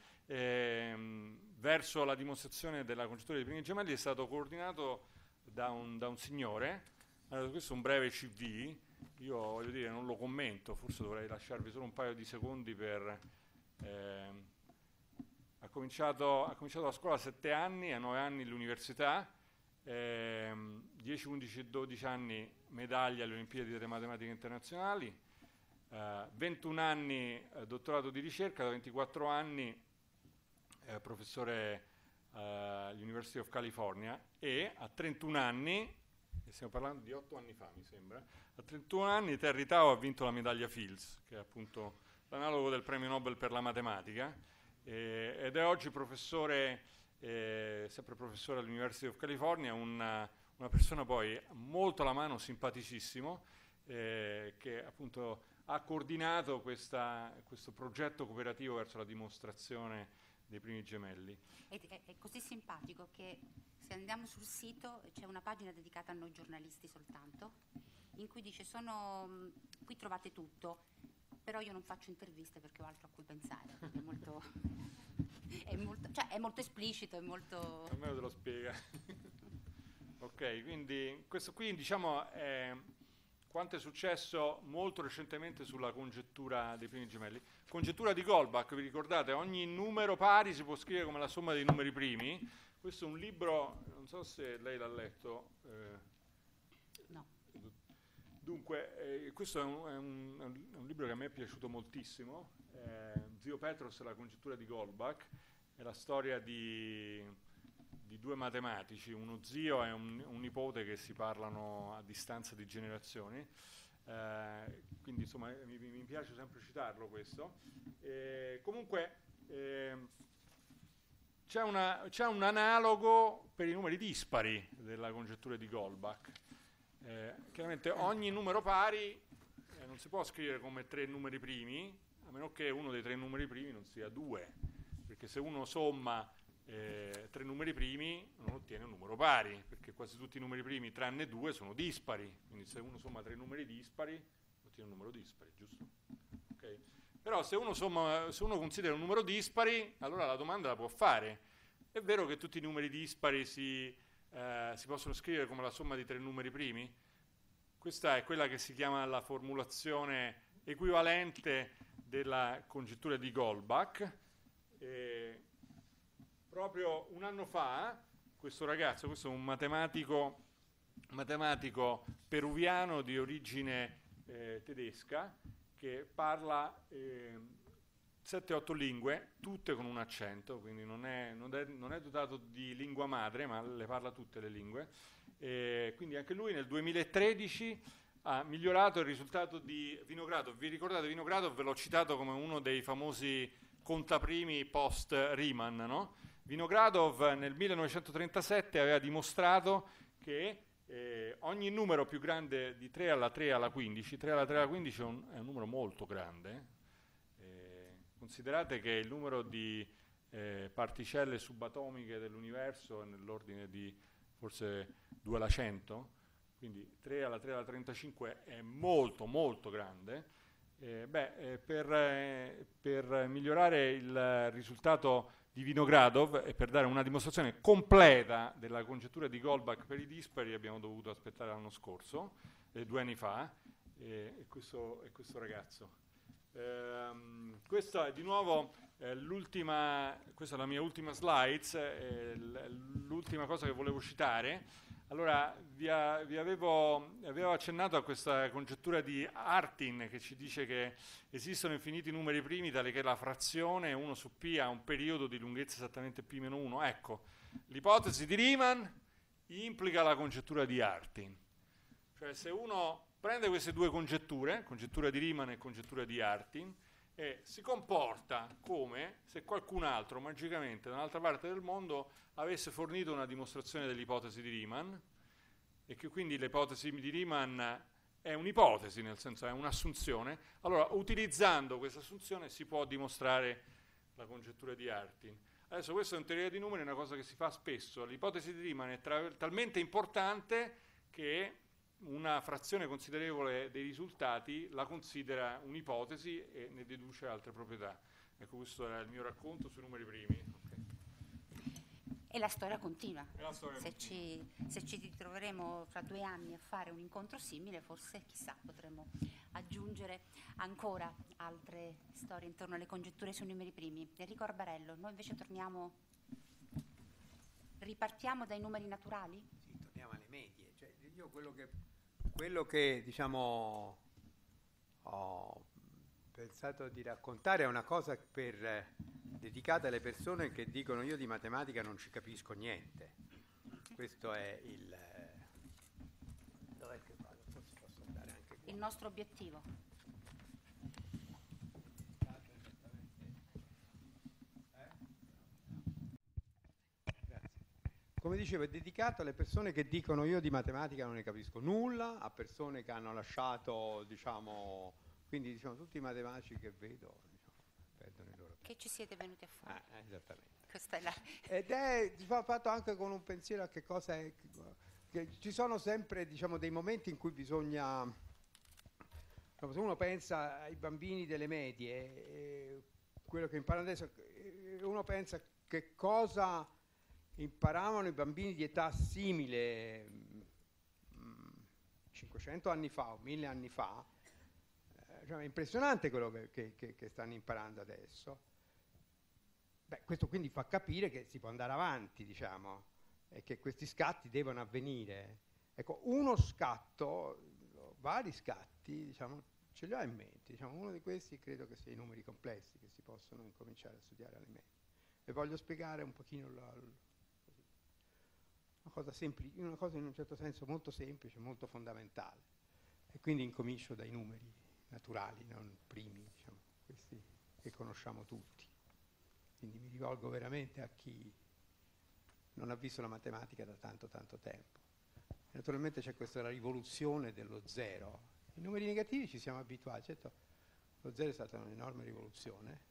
ehm, verso la dimostrazione della congettura dei primi gemelli è stato coordinato da un, da un signore. Allora, questo è un breve C V, io voglio dire non lo commento, forse dovrei lasciarvi solo un paio di secondi per... Ehm, ha, cominciato, ha cominciato la scuola a sette anni, a nove anni l'università, ehm, dieci, undici e dodici anni medaglia alle Olimpiadi delle Matematiche Internazionali, eh, ventuno anni eh, dottorato di ricerca, da ventiquattro anni eh, professore eh, all'University of California, e a trentuno anni, e stiamo parlando di otto anni fa mi sembra, a trentuno anni Terry Tao ha vinto la medaglia Fields, che è appunto l'analogo del premio Nobel per la matematica, eh, ed è oggi professore, eh, sempre professore all'University of California, una, una persona poi molto alla mano, simpaticissimo, eh, che appunto ha coordinato questa, questo progetto cooperativo verso la dimostrazione dei primi gemelli. È, è, è così simpatico che se andiamo sul sito c'è una pagina dedicata a noi giornalisti soltanto, in cui dice sono, qui trovate tutto, però io non faccio interviste perché ho altro a cui pensare. È molto, è molto, cioè è molto esplicito, è molto... Almeno te lo spiega. Ok, quindi questo qui diciamo è quanto è successo molto recentemente sulla congettura dei primi gemelli. Congettura di Goldbach, vi ricordate? Ogni numero pari si può scrivere come la somma dei numeri primi. Questo è un libro, non so se lei l'ha letto. Eh, no. Dunque, eh, questo è un, è, un, è un libro che a me è piaciuto moltissimo. Eh, Zio Petros e la congettura di Goldbach. È la storia di, di due matematici, uno zio e un, un nipote che si parlano a distanza di generazioni. Eh, quindi insomma mi, mi piace sempre citarlo questo. Eh, comunque eh, c'è, una, c'è un analogo per i numeri dispari della congettura di Goldbach. Eh, chiaramente ogni numero pari eh, non si può scrivere come tre numeri primi, a meno che uno dei tre numeri primi non sia due, perché se uno somma eh, tre numeri primi non ottiene un numero pari, perché quasi tutti i numeri primi tranne due sono dispari, quindi se uno somma tre numeri dispari ottiene un numero dispari, giusto? Okay. Però se uno, somma, se uno considera un numero dispari, allora la domanda la può fare: è vero che tutti i numeri dispari si, eh, si possono scrivere come la somma di tre numeri primi? Questa è quella che si chiama la formulazione equivalente della congettura di Goldbach. Eh, proprio un anno fa questo ragazzo, questo è un matematico, matematico peruviano di origine eh, tedesca, che parla eh, sette otto lingue, tutte con un accento, quindi non è, non, è, non è dotato di lingua madre, ma le parla tutte le lingue. Eh, quindi anche lui nel duemilatredici ha migliorato il risultato di Vinogradov. Vi ricordate Vinogradov? Ve l'ho citato come uno dei famosi contaprimi post Riemann, no? Vinogradov nel millenovecentotrentasette aveva dimostrato che eh, ogni numero più grande di tre alla tre alla quindici, tre alla tre alla quindici è un, è un numero molto grande. Eh, considerate che il numero di eh, particelle subatomiche dell'universo è nell'ordine di forse due alla cento, quindi tre alla tre alla trentacinque è molto molto grande. Eh, beh, eh, per, eh, per migliorare il risultato di Vinogradov e per dare una dimostrazione completa della congettura di Goldbach per i dispari abbiamo dovuto aspettare l'anno scorso. eh, due anni fa, e, e, questo, e questo ragazzo. Ehm, questa è di nuovo eh, l'ultima, questa è la mia ultima slide, eh, l'ultima cosa che volevo citare. Allora, vi, a, vi avevo, avevo accennato a questa congettura di Artin che ci dice che esistono infiniti numeri primi tale che la frazione uno su p ha un periodo di lunghezza esattamente p meno uno. Ecco, l'ipotesi di Riemann implica la congettura di Artin. Cioè, se uno prende queste due congetture, congettura di Riemann e congettura di Artin, e si comporta come se qualcun altro magicamente da un'altra parte del mondo avesse fornito una dimostrazione dell'ipotesi di Riemann, e che quindi l'ipotesi di Riemann è un'ipotesi, nel senso è un'assunzione. Allora, utilizzando questa assunzione si può dimostrare la congettura di Artin. Adesso, questa è in teoria di numeri, è una cosa che si fa spesso. L'ipotesi di Riemann è tra- talmente importante che una frazione considerevole dei risultati la considera un'ipotesi e ne deduce altre proprietà. Ecco, questo era il mio racconto sui numeri primi. Okay. E la storia continua. La storia se, continua. Ci, se ci ritroveremo fra due anni a fare un incontro simile, forse, chissà, potremo aggiungere ancora altre storie intorno alle congetture sui numeri primi. Enrico Arbarello, noi invece torniamo, ripartiamo dai numeri naturali? Sì, torniamo alle medie. Cioè, io quello che, quello che diciamo ho pensato di raccontare è una cosa per, eh, dedicata alle persone che dicono io di matematica non ci capisco niente. Questo è il... Eh, dov'è che vado? Forse posso andare anche qua. Il nostro obiettivo. Come dicevo, è dedicato alle persone che dicono io di matematica non ne capisco nulla, a persone che hanno lasciato, diciamo, quindi diciamo tutti i matematici che vedo, diciamo, perdono il loro tempo. Che ci siete venuti a fare? Ah, esattamente. Questa è la... Ed è fatto anche con un pensiero a che cosa è, che ci sono sempre, diciamo, dei momenti in cui bisogna, se uno pensa ai bambini delle medie, eh, quello che imparano adesso, eh, uno pensa che cosa imparavano i bambini di età simile mh, cinquecento anni fa o mille anni fa, eh, cioè è impressionante quello che, che, che, che stanno imparando adesso. Beh, questo quindi fa capire che si può andare avanti, diciamo, e che questi scatti devono avvenire. Ecco, uno scatto, vari scatti, diciamo, ce li ho in mente. Diciamo, uno di questi credo che sia i numeri complessi che si possono incominciare a studiare alle medie. E voglio spiegare un pochino la, una cosa semplice, una cosa in un certo senso molto semplice, molto fondamentale. E quindi incomincio dai numeri naturali, non primi, diciamo, questi che conosciamo tutti. Quindi mi rivolgo veramente a chi non ha visto la matematica da tanto tanto tempo. E naturalmente c'è questa rivoluzione dello zero. I numeri negativi ci siamo abituati, certo lo zero è stata un'enorme rivoluzione.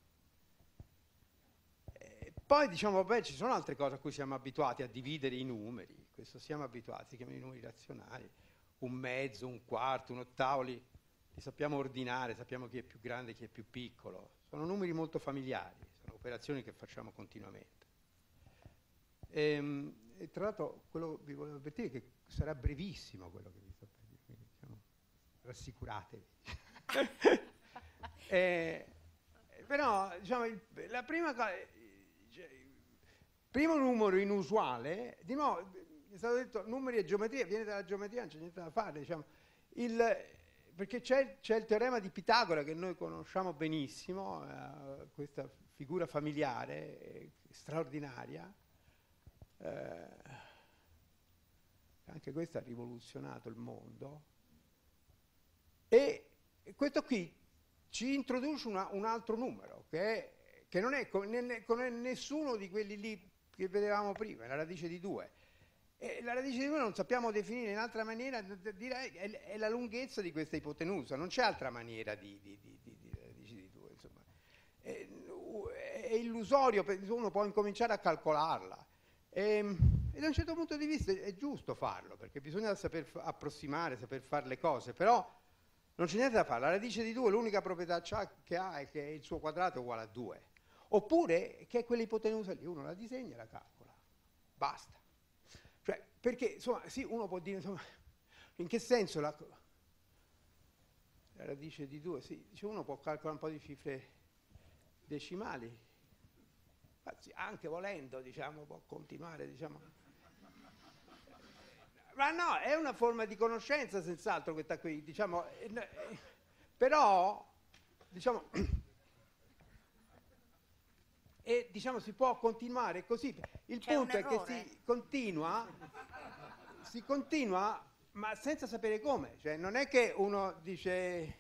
E poi diciamo, vabbè, ci sono altre cose a cui siamo abituati, a dividere i numeri, questo siamo abituati, si chiamano i numeri razionali, un mezzo, un quarto, un ottavo, li, li sappiamo ordinare, sappiamo chi è più grande e chi è più piccolo, sono numeri molto familiari. Operazioni che facciamo continuamente. E, e tra l'altro quello vi volevo avvertire che sarà brevissimo quello che vi sto per dire, quindi diciamo, rassicuratevi. e, però diciamo il, la prima cosa, cioè, il primo numero inusuale, di nuovo è stato detto numeri e geometria, viene dalla geometria, non c'è niente da fare, diciamo, il, perché c'è, c'è il teorema di Pitagora che noi conosciamo benissimo, eh, questa figura familiare eh, straordinaria, eh, anche questa ha rivoluzionato il mondo, e, e questo qui ci introduce una, un altro numero che, è, che non è con, ne, con nessuno di quelli lì che vedevamo prima, è la radice di due. E la radice di due non sappiamo definire in altra maniera, direi è, è la lunghezza di questa ipotenusa, non c'è altra maniera di, di, di, di, di radice di due, insomma. È, è illusorio, uno può incominciare a calcolarla. E, e da un certo punto di vista è giusto farlo, perché bisogna saper f- approssimare, saper fare le cose, però non c'è niente da fare. La radice di due, l'unica proprietà che ha è che il suo quadrato è uguale a due. Oppure che è quell'ipotenusa lì, uno la disegna e la calcola. Basta. Cioè, perché, insomma, sì, uno può dire, insomma, in che senso la, la radice di due, sì, dice uno può calcolare un po' di cifre decimali, anzi, anche volendo, diciamo, può continuare, diciamo. Ma no, è una forma di conoscenza senz'altro questa qui, diciamo, eh, eh, però, diciamo, e diciamo si può continuare così. Il C'è punto un è che errore. si continua, si continua, ma senza sapere come, cioè non è che uno dice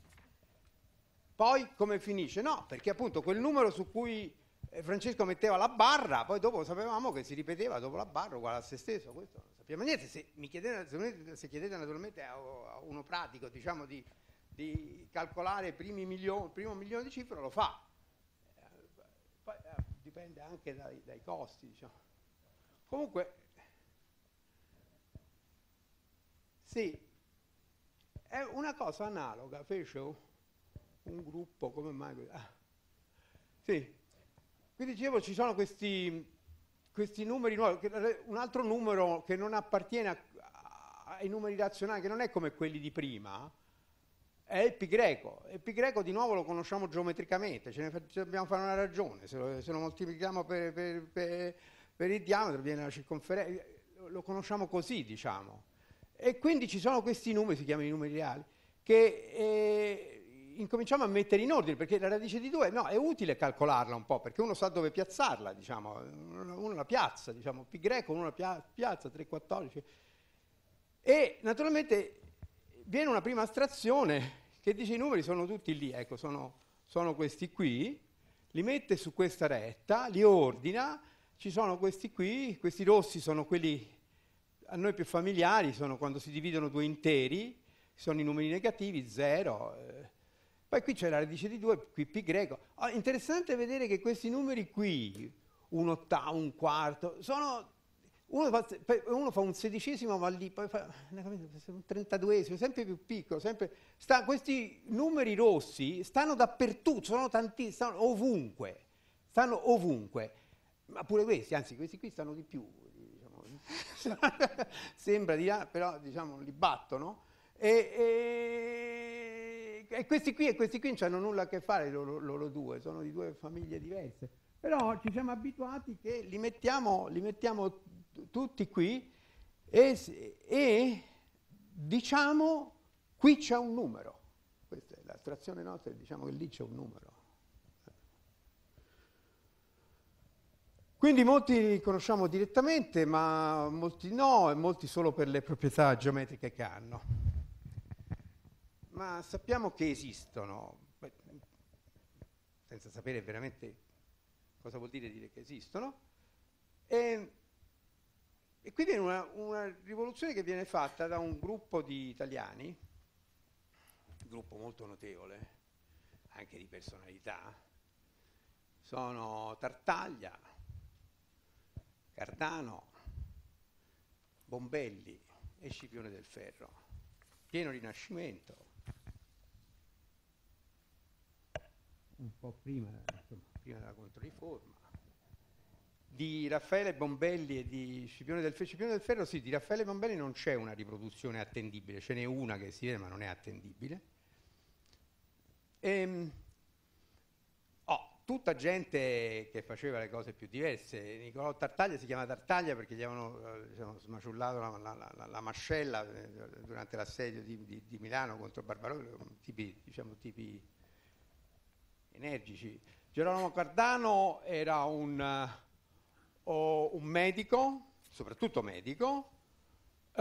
poi come finisce, no, perché appunto quel numero su cui Francesco metteva la barra, poi dopo sapevamo che si ripeteva dopo la barra uguale a se stesso, questo non sappiamo niente. Se mi chiedete, se chiedete naturalmente a, a uno pratico, diciamo, di, di calcolare primi milioni, primo milione di cifre, lo fa. Poi eh, dipende anche dai, dai costi, diciamo. Comunque, sì, è una cosa analoga, fece un gruppo, come mai? Ah, sì. Quindi dicevo, ci sono questi, questi numeri nuovi, un altro numero che non appartiene a, a, ai numeri razionali, che non è come quelli di prima, è il pi greco. Il pi greco di nuovo lo conosciamo geometricamente, ce ne fa, dobbiamo fare una ragione, se lo, se lo moltiplichiamo per, per, per, per il diametro viene la circonferenza, lo conosciamo così, diciamo. E quindi ci sono questi numeri, si chiamano i numeri reali, che... Eh, incominciamo a mettere in ordine, perché la radice di due, no, è utile calcolarla un po', perché uno sa dove piazzarla, diciamo, uno la piazza, diciamo, pi greco, uno la pia piazza, tre quattordici, e naturalmente viene una prima astrazione che dice i numeri sono tutti lì, ecco, sono, sono questi qui, li mette su questa retta, li ordina, ci sono questi qui, questi rossi sono quelli a noi più familiari, sono quando si dividono due interi, sono i numeri negativi, zero, eh, poi qui c'è la radice di due, qui pi greco. Oh, interessante vedere che questi numeri qui, un ottavo, un quarto, sono... Uno fa, uno fa un sedicesimo, ma lì poi fa un trentaduesimo, sempre più piccolo, sempre... Sta, questi numeri rossi stanno dappertutto, sono tanti, stanno ovunque, stanno ovunque. Ma pure questi, anzi questi qui stanno di più, diciamo. Sembra di là, però diciamo li battono. E, e, e questi qui e questi qui non hanno nulla a che fare loro, loro due, sono di due famiglie diverse, però ci siamo abituati che li mettiamo, li mettiamo tutti qui e, e diciamo qui c'è un numero, questa è l'astrazione nostra, diciamo che lì c'è un numero. Quindi molti li conosciamo direttamente, ma molti no, e molti solo per le proprietà geometriche che hanno. Ma sappiamo che esistono, beh, senza sapere veramente cosa vuol dire dire che esistono, e, e qui viene una, una rivoluzione che viene fatta da un gruppo di italiani, un gruppo molto notevole, anche di personalità, sono Tartaglia, Cardano, Bombelli e Scipione del Ferro, pieno Rinascimento. Un po' prima, insomma, prima della Controriforma, di Raffaele Bombelli e di Scipione del Ferro. Scipione del Ferro, sì, di Raffaele Bombelli non c'è una riproduzione attendibile, ce n'è una che si vede ma non è attendibile. Ehm, oh, tutta gente che faceva le cose più diverse. Nicolò Tartaglia si chiama Tartaglia perché gli avevano eh, diciamo, smaciullato la, la, la, la mascella eh, durante l'assedio di, di, di Milano contro Barbarossa, tipi, diciamo, tipi energici. Gerolamo Cardano era un, uh, un medico, soprattutto medico, uh,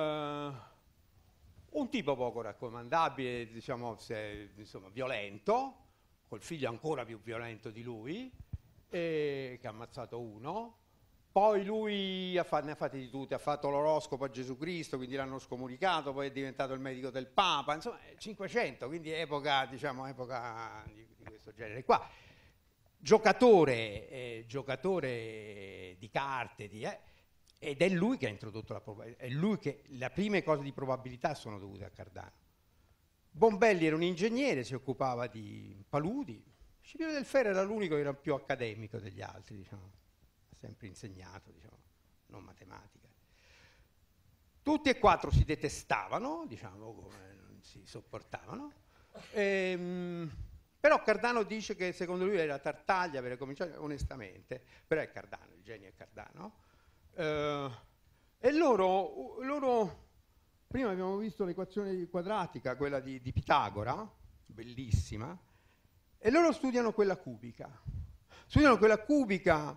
un tipo poco raccomandabile, diciamo, se, insomma, violento, col figlio ancora più violento di lui, e, che ha ammazzato uno. Poi lui ha fatto, ne ha fatti di tutti, ha fatto l'oroscopo a Gesù Cristo, quindi l'hanno scomunicato, poi è diventato il medico del Papa, insomma, cinquecento, quindi epoca, diciamo, epoca di, di questo genere qua. Giocatore, eh, giocatore di carte, di, eh, ed è lui che ha introdotto la probabilità, è lui che le prime cose di probabilità sono dovute a Cardano. Bombelli era un ingegnere, si occupava di paludi, Scipione del Ferro era l'unico che era più accademico degli altri, diciamo. Sempre insegnato, diciamo, non matematica. Tutti e quattro si detestavano, diciamo, come non si sopportavano, Ehm, però Cardano dice che secondo lui era Tartaglia per cominciare, onestamente, però è Cardano, il genio è Cardano. Eh, e loro, loro, prima abbiamo visto l'equazione quadratica, quella di, di Pitagora, bellissima, e loro studiano quella cubica. Studiano quella cubica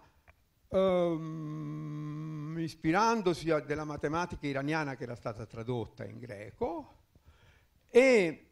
um, ispirandosi a della matematica iraniana che era stata tradotta in greco e,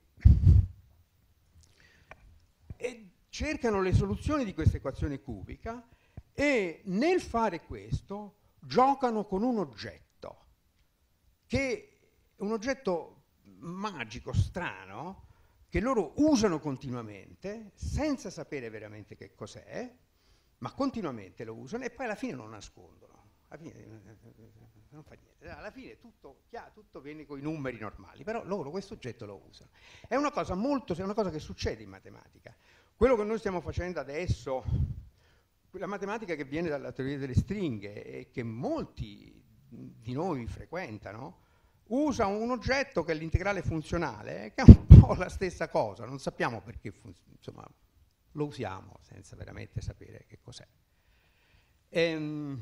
e cercano le soluzioni di questa equazione cubica e nel fare questo giocano con un oggetto che è un oggetto magico, strano, che loro usano continuamente senza sapere veramente che cos'è, ma continuamente lo usano e poi alla fine lo nascondono. Alla fine non fa niente. Alla fine tutto, chiaro, tutto viene con i numeri normali, però loro questo oggetto lo usano. È una cosa molto, è una cosa che succede in matematica. Quello che noi stiamo facendo adesso, la matematica che viene dalla teoria delle stringhe e che molti di noi frequentano, usa un oggetto che è l'integrale funzionale, che è un po' la stessa cosa, non sappiamo perché, insomma, lo usiamo senza veramente sapere che cos'è. Ehm,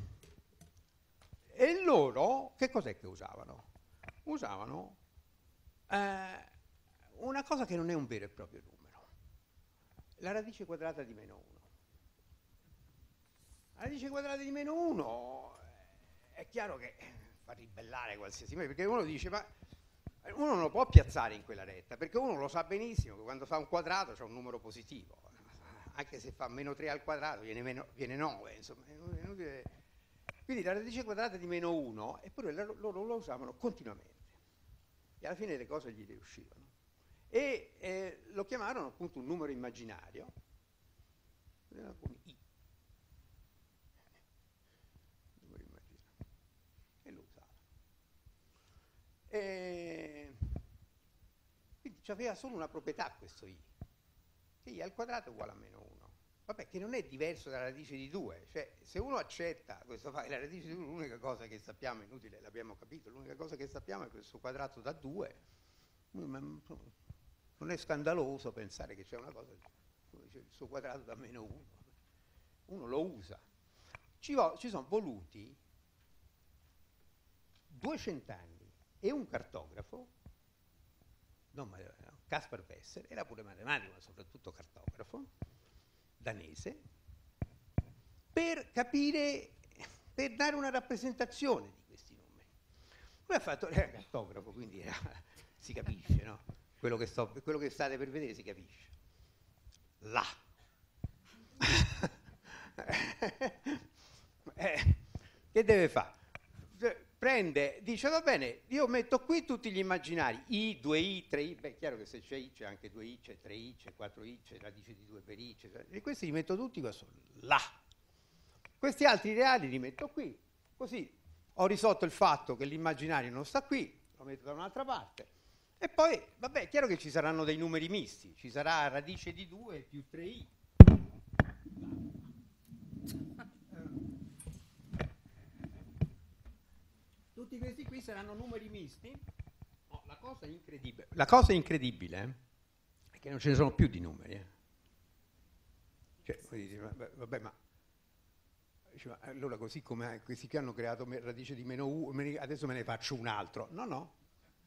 e loro, che cos'è che usavano? Usavano eh, una cosa che non è un vero e proprio numero, la radice quadrata di meno uno. La radice quadrata di meno uno è chiaro che fa ribellare qualsiasi cosa, perché uno dice, ma uno non lo può piazzare in quella retta, perché uno lo sa benissimo che quando fa un quadrato c'è un numero positivo, anche se fa meno tre al quadrato viene, meno, viene nove, insomma. È inutile. Quindi la radice quadrata di meno uno, eppure loro lo usavano continuamente, e alla fine le cose gli riuscivano. E eh, lo chiamarono appunto un numero immaginario, con I. E quindi aveva solo una proprietà questo I, che I al quadrato è uguale a meno uno. Vabbè, che non è diverso dalla radice di due, cioè se uno accetta questo fatto, la radice di due, l'unica cosa che sappiamo, inutile, l'abbiamo capito, l'unica cosa che sappiamo è che questo quadrato da due, non è scandaloso pensare che c'è una cosa, il suo quadrato da meno uno, uno lo usa. Ci, vo- ci sono voluti duecento anni e un cartografo, non, no, Caspar Besser, era pure matematico, ma soprattutto cartografo, danese, per capire, per dare una rappresentazione di questi numeri. Lui ha fatto, era cartografo, quindi era, si capisce, no? Quello che, sto, quello che state per vedere si capisce. Là. eh, che deve fare? Prende, dice va bene, io metto qui tutti gli immaginari, I, due I, tre I, beh è chiaro che se c'è I c'è anche due I, c'è tre I, c'è quattro I, c'è radice di due per I, c'è, e questi li metto tutti qua solo, là. Questi altri reali li metto qui, così ho risolto il fatto che l'immaginario non sta qui, lo metto da un'altra parte. E poi, vabbè, è chiaro che ci saranno dei numeri misti, ci sarà radice di due più tre I. Tutti questi qui saranno numeri misti. Oh, la cosa incredibile, la cosa incredibile eh, è che non ce ne sono più di numeri. Eh. Cioè, dici, vabbè, vabbè, ma, dici, ma allora così come questi che hanno creato radice di meno uno, adesso me ne faccio un altro. No, no.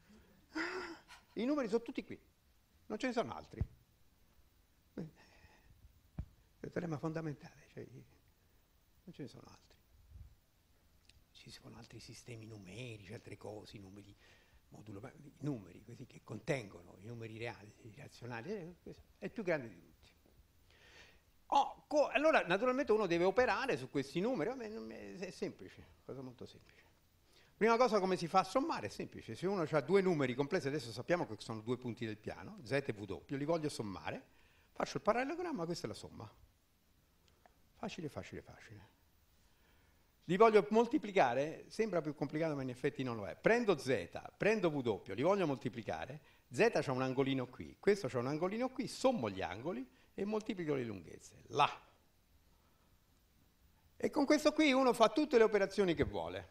I numeri sono tutti qui, non ce ne sono altri. È il teorema fondamentale, cioè, non ce ne sono altri. Ci sono altri sistemi numerici, altre cose, i numeri modulo, i numeri questi che contengono i numeri reali, i razionali, eh, è il più grande di tutti. Oh, co- allora naturalmente uno deve operare su questi numeri, vabbè, è semplice, cosa molto semplice. Prima cosa, come si fa a sommare? È semplice, se uno ha due numeri complessi, adesso sappiamo che sono due punti del piano, z e w, li voglio sommare, faccio il parallelogramma, questa è la somma. Facile, facile, facile. Li voglio moltiplicare, sembra più complicato ma in effetti non lo è. Prendo z, prendo w, li voglio moltiplicare, z c'ha un angolino qui, questo c'ha un angolino qui, sommo gli angoli e moltiplico le lunghezze, là. E con questo qui uno fa tutte le operazioni che vuole.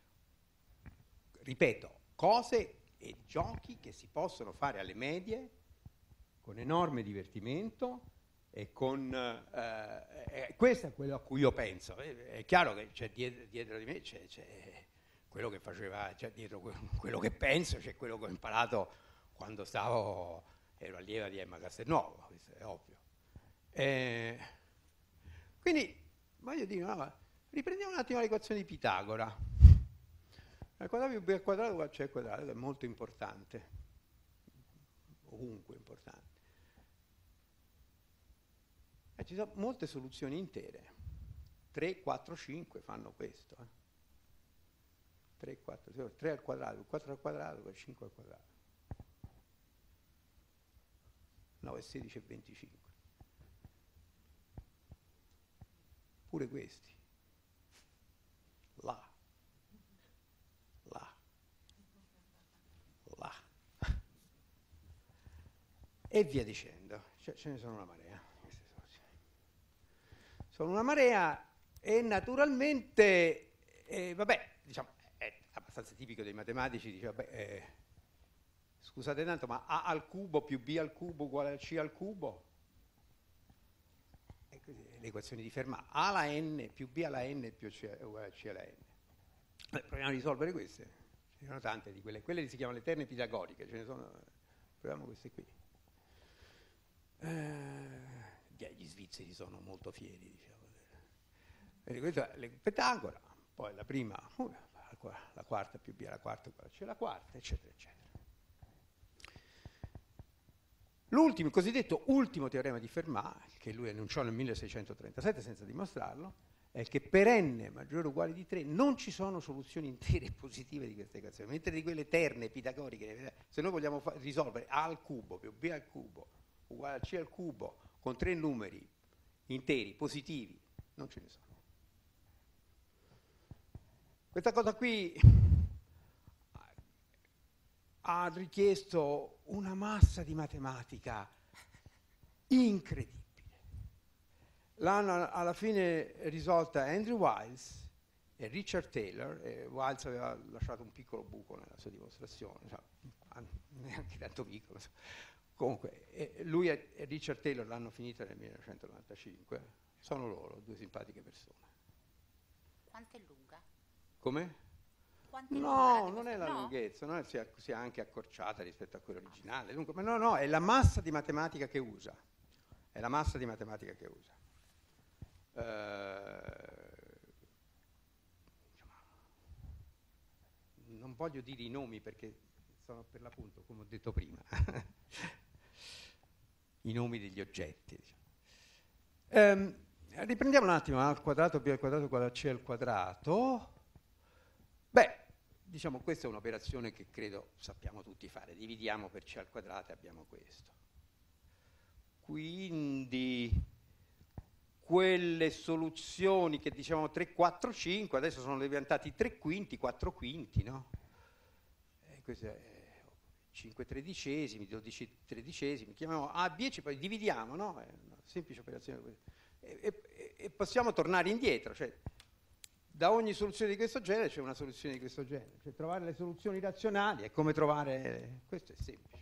Ripeto, cose e giochi che si possono fare alle medie con enorme divertimento e con... Eh, eh, questo è quello a cui io penso. Eh, è chiaro che c'è dietro, dietro di me c'è, c'è quello che faceva, c'è dietro que- quello che penso, c'è quello che ho imparato quando stavo, ero allieva di Emma Castelnuovo, questo è ovvio. Eh, quindi, voglio dire, no, riprendiamo un attimo l'equazione di Pitagora. Al quadrato più b al quadrato uguale a c al quadrato, che è molto importante, ovunque importante. E ci sono molte soluzioni intere, tre, quattro, cinque fanno questo. Eh. tre, quattro, tre al quadrato, quattro al quadrato, cinque al quadrato. nove, sedici e venticinque. Pure questi. Là. Là. Là. E via dicendo. Cioè, ce ne sono una marea. Queste soluzioni. Sono una marea e naturalmente, eh, vabbè, diciamo, è abbastanza tipico dei matematici, dice, vabbè, eh, scusate tanto, ma A al cubo più B al cubo uguale a C al cubo? E così, le equazioni di Fermat. A alla n più B alla n più C uguale a C alla n. Allora, proviamo a risolvere queste. Ce ne sono tante di quelle. Quelle si chiamano le terne pitagoriche, ce ne sono. Proviamo queste qui. Eh, gli svizzeri sono molto fieri, diciamo. Quindi questa è Pitagora, poi la prima, uh, la quarta più B alla quarta uguale a C alla quarta, eccetera, eccetera. L'ultimo, il cosiddetto ultimo teorema di Fermat, che lui enunciò nel milleseicentotrentasette senza dimostrarlo, è che per n maggiore o uguale di tre non ci sono soluzioni intere positive di questa equazione, mentre di quelle terne pitagoriche, se noi vogliamo fa- risolvere A al cubo più B al cubo uguale a C al cubo con tre numeri interi positivi, non ce ne sono. Questa cosa qui ha richiesto una massa di matematica incredibile. L'hanno alla fine risolta Andrew Wiles e Richard Taylor, e Wiles aveva lasciato un piccolo buco nella sua dimostrazione, cioè, neanche tanto piccolo. Comunque, eh, lui e, e Richard Taylor l'hanno finita nel millenovecentonovantacinque, sono loro, due simpatiche persone. Quanto è lunga? Come? Quanto è No, lunga non è la no? lunghezza, no? si, è, si è anche accorciata rispetto a quella originale. Dunque, ma no, no, è la massa di matematica che usa. È la massa di matematica che usa. Eh, non voglio dire i nomi perché sono per l'appunto, come ho detto prima, i nomi degli oggetti. Diciamo. Eh, riprendiamo un attimo A al quadrato B al quadrato uguale a C al quadrato. Beh, diciamo questa è un'operazione che credo sappiamo tutti fare. Dividiamo per C al quadrato e abbiamo questo. Quindi quelle soluzioni che dicevamo tre, quattro, cinque, adesso sono diventati tre quinti, quattro quinti, no? E questo è cinque tredicesimi, dodici tredicesimi, chiamiamo A, B, e poi dividiamo, no? È una semplice operazione. E, e, e possiamo tornare indietro, cioè da ogni soluzione di questo genere c'è una soluzione di questo genere, cioè trovare le soluzioni razionali è come trovare, questo è semplice.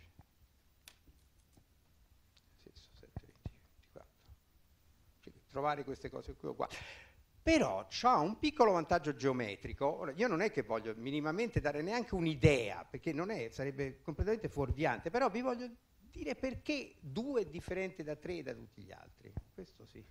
Trovare queste cose qui uguali. Però c'ha un piccolo vantaggio geometrico. Ora, io non è che voglio minimamente dare neanche un'idea, perché non è, sarebbe completamente fuorviante, però vi voglio dire perché due è differente da tre e da tutti gli altri. Questo sì.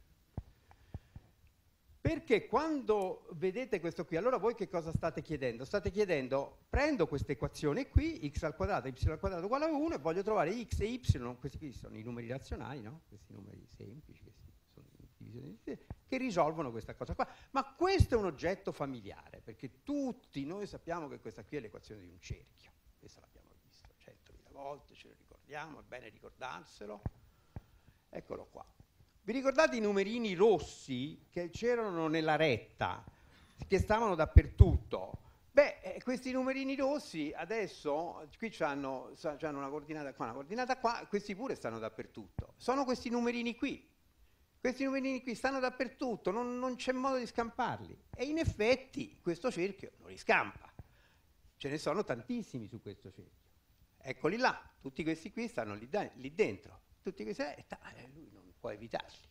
Perché quando vedete questo qui, allora voi che cosa state chiedendo? State chiedendo, prendo questa equazione qui, x al quadrato, y al quadrato uguale a uno, e voglio trovare x e y, questi qui sono i numeri razionali, no? Questi numeri semplici, che sono divisioni, che risolvono questa cosa qua. Ma questo è un oggetto familiare, perché tutti noi sappiamo che questa qui è l'equazione di un cerchio. Questo l'abbiamo visto centomila volte, ce lo ricordiamo, è bene ricordarselo. Eccolo qua. Vi ricordate i numerini rossi che c'erano nella retta, che stavano dappertutto? Beh, eh, questi numerini rossi adesso, qui hanno una coordinata qua, una coordinata qua, questi pure stanno dappertutto. Sono questi numerini qui. Questi numerini qui stanno dappertutto, non, non c'è modo di scamparli. E in effetti questo cerchio non li scampa. Ce ne sono tantissimi su questo cerchio. Eccoli là, tutti questi qui stanno lì, lì dentro. tutti questi, eh, lui non può evitarli.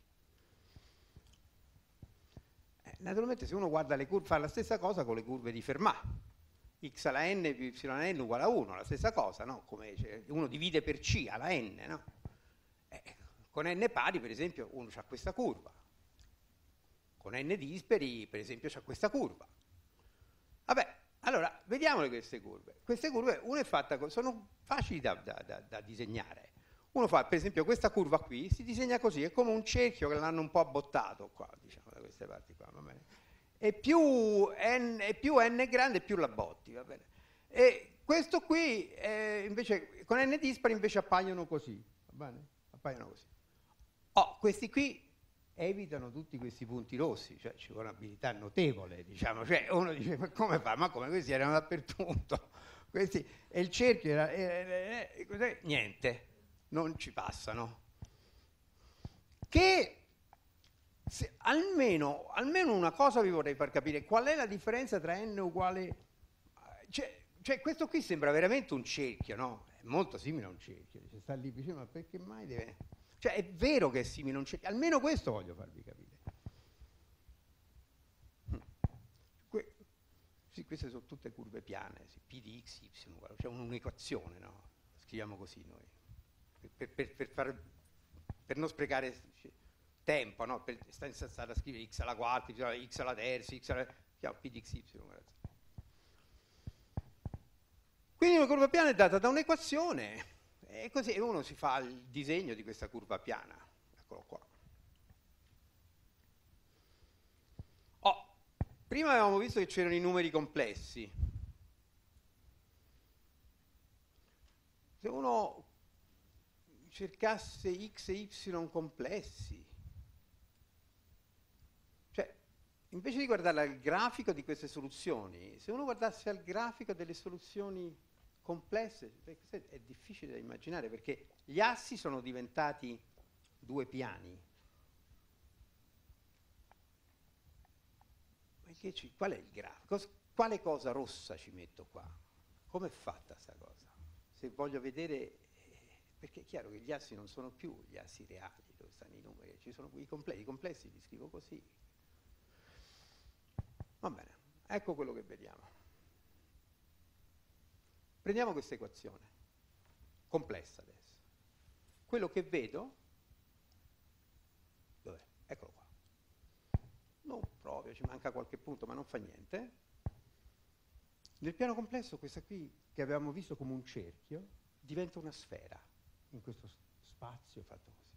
Eh, naturalmente se uno guarda le curve, fa la stessa cosa con le curve di Fermat. X alla n più y alla n uguale a uno, la stessa cosa, no? Come cioè, uno divide per c alla n, no? Eh, con n pari, per esempio, uno ha questa curva. Con n dispari, per esempio, c'ha questa curva. Vabbè, allora, vediamole queste curve. Queste curve, una è fatta, sono facili da, da, da, da disegnare. Uno fa, per esempio, questa curva qui, si disegna così, è come un cerchio che l'hanno un po' abbottato qua, diciamo, da queste parti qua, va bene? E più n, e più n è grande, più la botti, va bene? E questo qui, eh, invece, con n dispari, invece appaiono così, va bene? Appaiono così. Oh, questi qui evitano tutti questi punti rossi, cioè ci vuole un'abilità notevole, diciamo, cioè uno dice ma come fa? Ma come questi erano dappertutto, questi, e il cerchio era, era, era, era niente, non ci passano. Che se, almeno, almeno una cosa vi vorrei far capire, qual è la differenza tra n uguale, cioè, cioè questo qui sembra veramente un cerchio, no? È molto simile a un cerchio, dice, sta lì vicino, ma perché mai deve... Cioè è vero che è simile a un cerchio, almeno questo voglio farvi capire. Que sì, queste sono tutte curve piane, sì, P di x, y, c'è un'equazione, no? Scriviamo così noi, per, per, per, far, per non sprecare tempo, no? Per stare a scrivere x alla quarta, x alla terza, x alla... Chiamo P di x, y. Quindi una curva piana è data da un'equazione. E così uno si fa il disegno di questa curva piana. Eccolo qua. Oh, prima avevamo visto che c'erano i numeri complessi. Se uno cercasse x e y complessi, cioè invece di guardare al grafico di queste soluzioni, se uno guardasse al grafico delle soluzioni complesse, questo è difficile da immaginare perché gli assi sono diventati due piani. Ma che ci, qual è il grafico? Quale cosa rossa ci metto qua? Com'è fatta sta cosa? Se voglio vedere, eh, perché è chiaro che gli assi non sono più gli assi reali, dove stanno i numeri, ci sono i complessi, i complessi li scrivo così. Va bene, ecco quello che vediamo. Prendiamo questa equazione, complessa adesso. Quello che vedo, dov'è? Eccolo qua. Non proprio, ci manca qualche punto, ma non fa niente. Nel piano complesso questa qui, che avevamo visto come un cerchio, diventa una sfera, in questo spazio fatto così.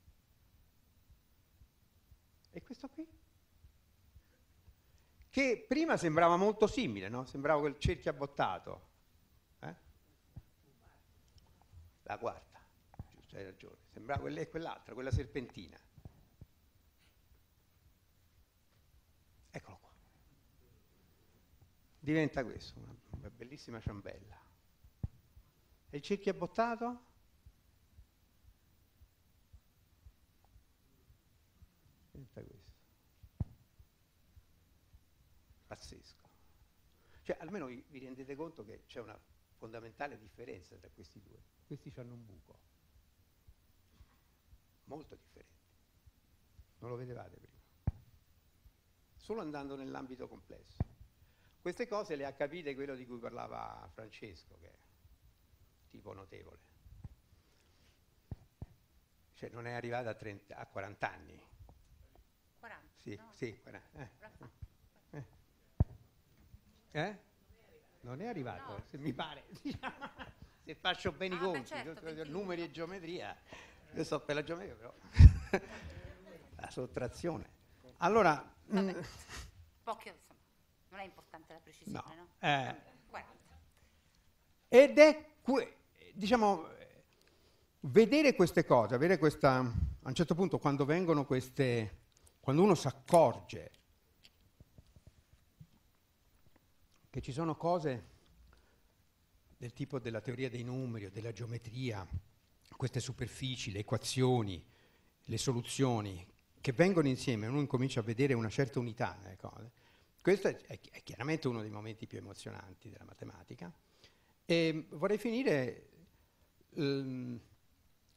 E questo qui? Che prima sembrava molto simile, no? Sembrava quel cerchio abbottato. La quarta, giusto, hai ragione, sembrava quella e quell'altra, quella serpentina. Eccolo qua. Diventa questo, una, una bellissima ciambella. E il cerchio abbottato? Diventa questo. Pazzesco. Cioè, almeno vi, vi rendete conto che c'è una fondamentale differenza tra questi due. Questi hanno un buco, molto differente. Non lo vedevate prima. Solo andando nell'ambito complesso. Queste cose le ha capite quello di cui parlava Francesco, che è tipo notevole. Cioè non è arrivato a, trenta, a quaranta anni. quaranta? Sì, no. sì, quaranta. Eh. Eh? eh? Non è arrivato, no. Se mi pare. Se faccio bene ah, i conti, beh, certo, numeri e geometria, io so per la geometria però, la sottrazione. Allora, vabbè, mh, pochi, insomma, non è importante la precisione, no? no? Eh, quaranta. Ed è, diciamo, vedere queste cose, avere questa, a un certo punto quando vengono queste, quando uno si accorge che ci sono cose del tipo della teoria dei numeri o della geometria, queste superfici, le equazioni, le soluzioni, che vengono insieme, uno incomincia a vedere una certa unità nelle cose. Questo è, è, è chiaramente uno dei momenti più emozionanti della matematica. E vorrei finire um,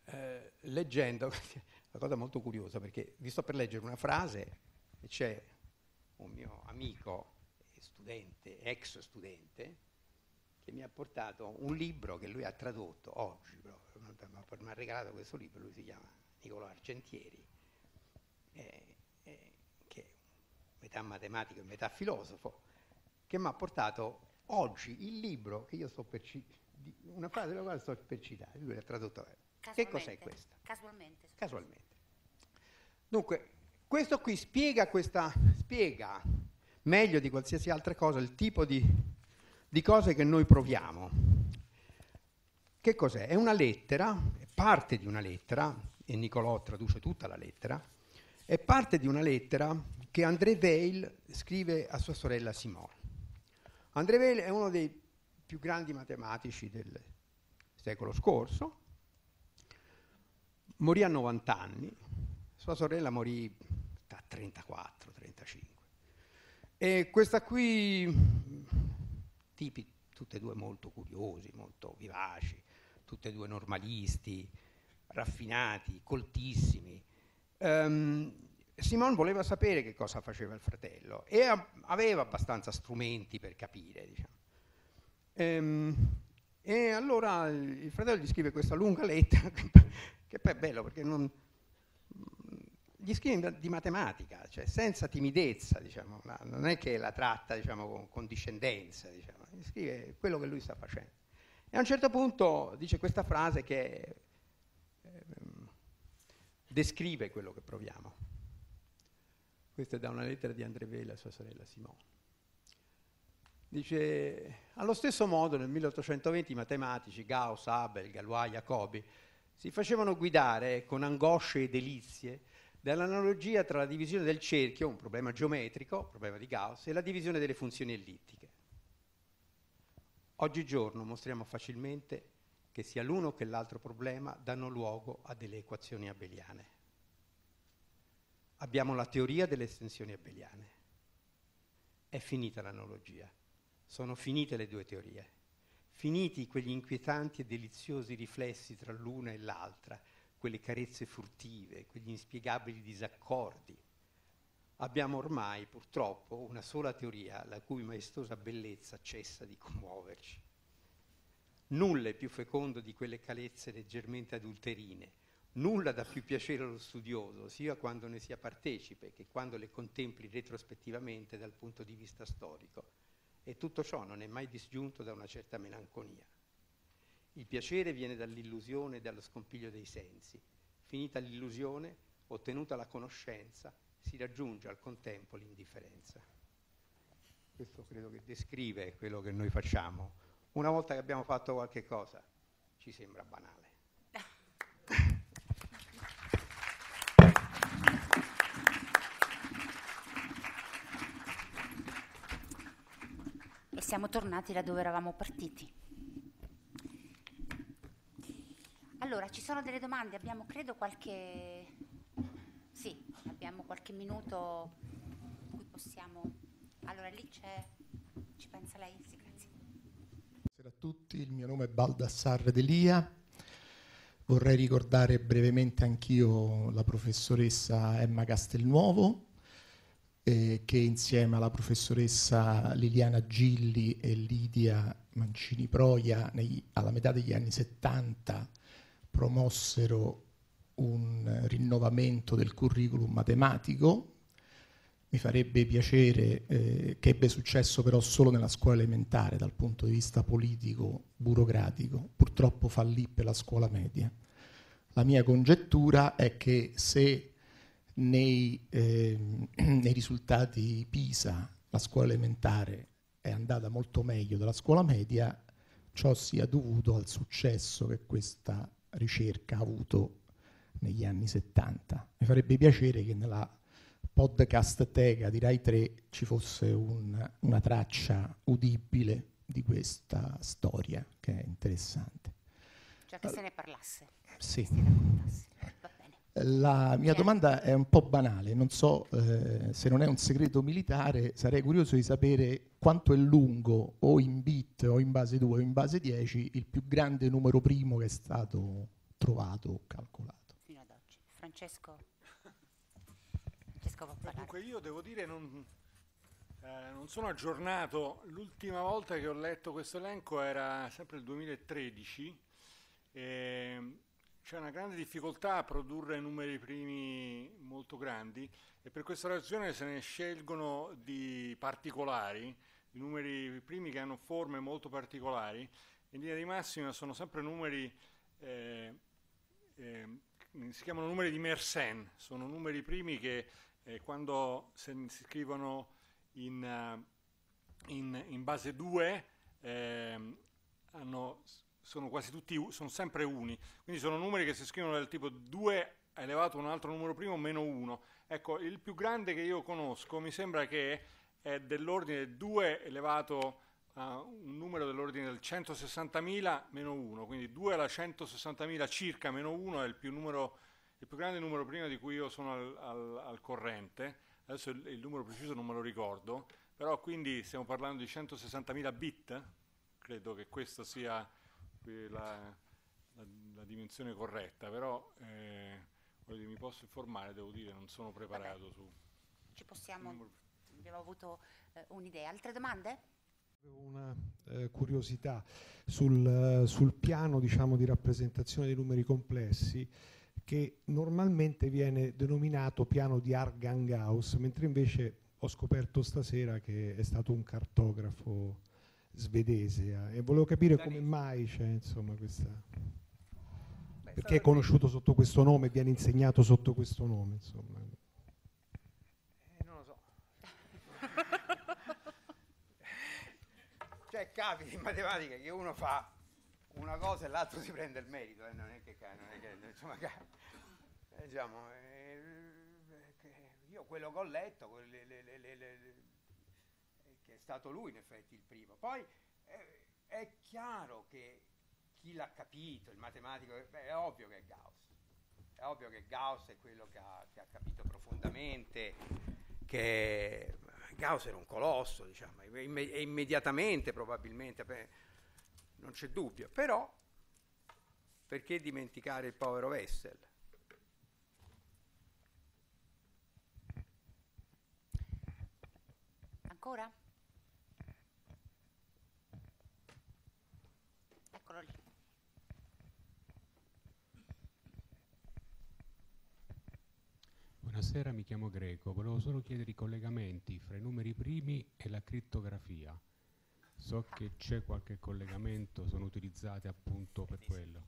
eh, leggendo, una cosa molto curiosa, perché vi sto per leggere una frase e c'è un mio amico, studente, ex studente, che mi ha portato un libro che lui ha tradotto oggi, proprio, mi ha regalato questo libro, lui si chiama Nicolò Argentieri, eh, eh, che è metà matematico e metà filosofo, che mi ha portato oggi il libro che io sto per citare, una frase della quale sto per citare, lui l'ha tradotto. Che cos'è questa? Casualmente. Casualmente. Dunque, questo qui spiega questa, spiega meglio di qualsiasi altra cosa il tipo di, di cose che noi proviamo. Che cos'è? È una lettera, è parte di una lettera, e Nicolò traduce tutta la lettera, è parte di una lettera che André Weil scrive a sua sorella Simone. André Weil è uno dei più grandi matematici del secolo scorso, morì a novanta anni, sua sorella morì a trentaquattro trentacinque. E questa qui, tipi tutte e due molto curiosi, molto vivaci, tutte e due normalisti, raffinati, coltissimi. Um, Simone voleva sapere che cosa faceva il fratello e a- aveva abbastanza strumenti per capire, diciamo. Um, e allora il, il fratello gli scrive questa lunga lettera, che poi è bello perché non, gli scrive di matematica, cioè senza timidezza, diciamo, la, non è che la tratta, diciamo, con, con discendenza, diciamo, gli scrive quello che lui sta facendo. E a un certo punto dice questa frase che eh, descrive quello che proviamo. Questa è da una lettera di André Weil a sua sorella Simone. Dice, allo stesso modo nel milleottocentoventi i matematici Gauss, Abel, Galois, Jacobi si facevano guidare con angosce e delizie dall'analogia tra la divisione del cerchio, un problema geometrico, problema di Gauss, e la divisione delle funzioni ellittiche. Oggigiorno mostriamo facilmente che sia l'uno che l'altro problema danno luogo a delle equazioni abeliane. Abbiamo la teoria delle estensioni abeliane. È finita l'analogia. Sono finite le due teorie. Finiti quegli inquietanti e deliziosi riflessi tra l'una e l'altra, quelle carezze furtive, quegli inspiegabili disaccordi. Abbiamo ormai, purtroppo, una sola teoria, la cui maestosa bellezza cessa di commuoverci. Nulla è più fecondo di quelle carezze leggermente adulterine, nulla dà più piacere allo studioso, sia quando ne sia partecipe che quando le contempli retrospettivamente dal punto di vista storico. E tutto ciò non è mai disgiunto da una certa melanconia. Il piacere viene dall'illusione e dallo scompiglio dei sensi. Finita l'illusione, ottenuta la conoscenza, si raggiunge al contempo l'indifferenza. Questo credo che descrive quello che noi facciamo. Una volta che abbiamo fatto qualche cosa, ci sembra banale. E siamo tornati da dove eravamo partiti. Allora, ci sono delle domande, abbiamo credo qualche... Sì, abbiamo qualche minuto in cui possiamo... Allora, lì c'è... Ci pensa lei? Sì, grazie. Buonasera a tutti, il mio nome è Baldassarre Delia. Vorrei ricordare brevemente anch'io la professoressa Emma Castelnuovo, eh, che insieme alla professoressa Liliana Gilli e Lidia Mancini Proia nei, alla metà degli anni settanta promossero un rinnovamento del curriculum matematico. Mi farebbe piacere, eh, che ebbe successo però solo nella scuola elementare dal punto di vista politico, burocratico, purtroppo fallì per la scuola media. La mia congettura è che se nei, eh, nei risultati PISA la scuola elementare è andata molto meglio della scuola media, ciò sia dovuto al successo che questa ricerca ha avuto negli anni settanta. Mi farebbe piacere che nella podcast teca di Rai tre ci fosse un, una traccia udibile di questa storia, che è interessante. Cioè che se ne parlasse. Sì. Se ne raccontasse. Va bene. La mia domanda è un po' banale, non so eh, se non è un segreto militare, sarei curioso di sapere quanto è lungo, o in bit, o in base due, o in base dieci, il più grande numero primo che è stato trovato o calcolato. Fino ad oggi. Francesco, Francesco può parlare. Dunque io devo dire non, eh, non sono aggiornato, l'ultima volta che ho letto questo elenco era sempre il duemilatredici, e c'è una grande difficoltà a produrre numeri primi molto grandi e per questa ragione se ne scelgono di particolari, di numeri primi che hanno forme molto particolari. In linea di massima sono sempre numeri, eh, eh, si chiamano numeri di Mersenne, sono numeri primi che eh, quando se si scrivono in, uh, in, in base due eh, hanno, sono quasi tutti, sono sempre uni, quindi sono numeri che si scrivono del tipo due elevato a un altro numero primo meno uno. Ecco, il più grande che io conosco mi sembra che è dell'ordine due elevato a un numero dell'ordine del centosessantamila meno uno, quindi due alla centosessantamila circa meno uno è il più, numero, il più grande numero primo di cui io sono al, al, al corrente. Adesso il, il numero preciso non me lo ricordo, però quindi stiamo parlando di centosessantamila bit, credo che questa sia la, la, la dimensione corretta, però eh, mi posso informare, devo dire, non sono preparato. Vabbè, su ci possiamo, abbiamo avuto eh, un'idea. Altre domande? Avevo una eh, curiosità sul, sul piano, diciamo, di rappresentazione dei numeri complessi, che normalmente viene denominato piano di Argand-Gauss, mentre invece ho scoperto stasera che è stato un cartografo svedese, eh, e volevo capire come mai c'è, insomma, questa... Beh, perché è conosciuto sotto questo nome, viene insegnato sotto questo nome, insomma. Eh, non lo so. Cioè capita in matematica che uno fa una cosa e l'altro si prende il merito, eh? non è che, non è che insomma, eh, diciamo, eh, io quello che ho letto, le, le, le, le, le, che è stato lui in effetti il primo. Poi eh, è chiaro che chi l'ha capito, il matematico, beh, è ovvio che è Gauss, è ovvio che Gauss è quello che ha, che ha capito profondamente che Gauss era un colosso, diciamo, e immediatamente probabilmente, beh, non c'è dubbio, però perché dimenticare il povero Wessel? Ancora? Eccolo lì. Buonasera, mi chiamo Greco, volevo solo chiedere i collegamenti fra i numeri primi e la crittografia. So che c'è qualche collegamento, sono utilizzati appunto per quello.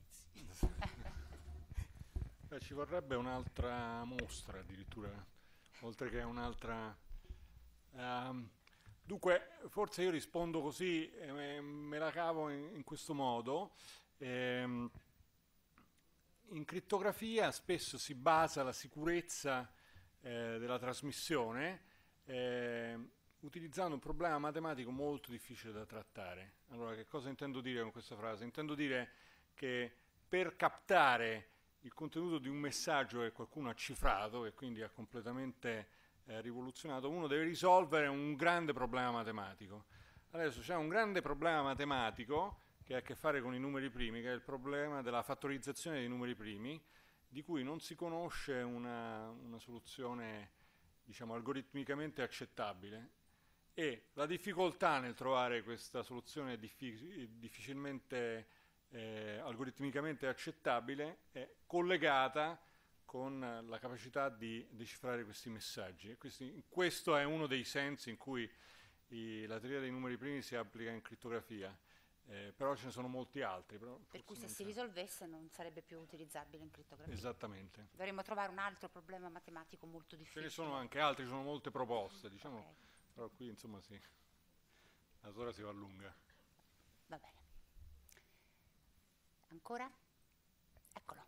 Beh, ci vorrebbe un'altra mostra addirittura, oltre che un'altra... Um, dunque, forse io rispondo così, eh, me, me la cavo in, in questo modo. Ehm, in crittografia spesso si basa la sicurezza eh, della trasmissione eh, utilizzando un problema matematico molto difficile da trattare. Allora, che cosa intendo dire con questa frase? Intendo dire che per captare il contenuto di un messaggio che qualcuno ha cifrato, e quindi ha completamente eh, rivoluzionato, uno deve risolvere un grande problema matematico. Adesso c'è un grande problema matematico che ha a che fare con i numeri primi, che è il problema della fattorizzazione dei numeri primi, di cui non si conosce una, una soluzione, diciamo, algoritmicamente accettabile. E la difficoltà nel trovare questa soluzione diffi- difficilmente eh, algoritmicamente accettabile è collegata con la capacità di decifrare questi messaggi. E questi, questo è uno dei sensi in cui i, la teoria dei numeri primi si applica in crittografia, eh, però ce ne sono molti altri. Però per cui se si risolvesse non sarebbe più utilizzabile in crittografia. Esattamente. Dovremmo trovare un altro problema matematico molto difficile. Ce ne sono anche altri, ci sono molte proposte, diciamo. Okay. Però qui insomma sì, la storia si va lunga. Va bene. Ancora? Eccolo.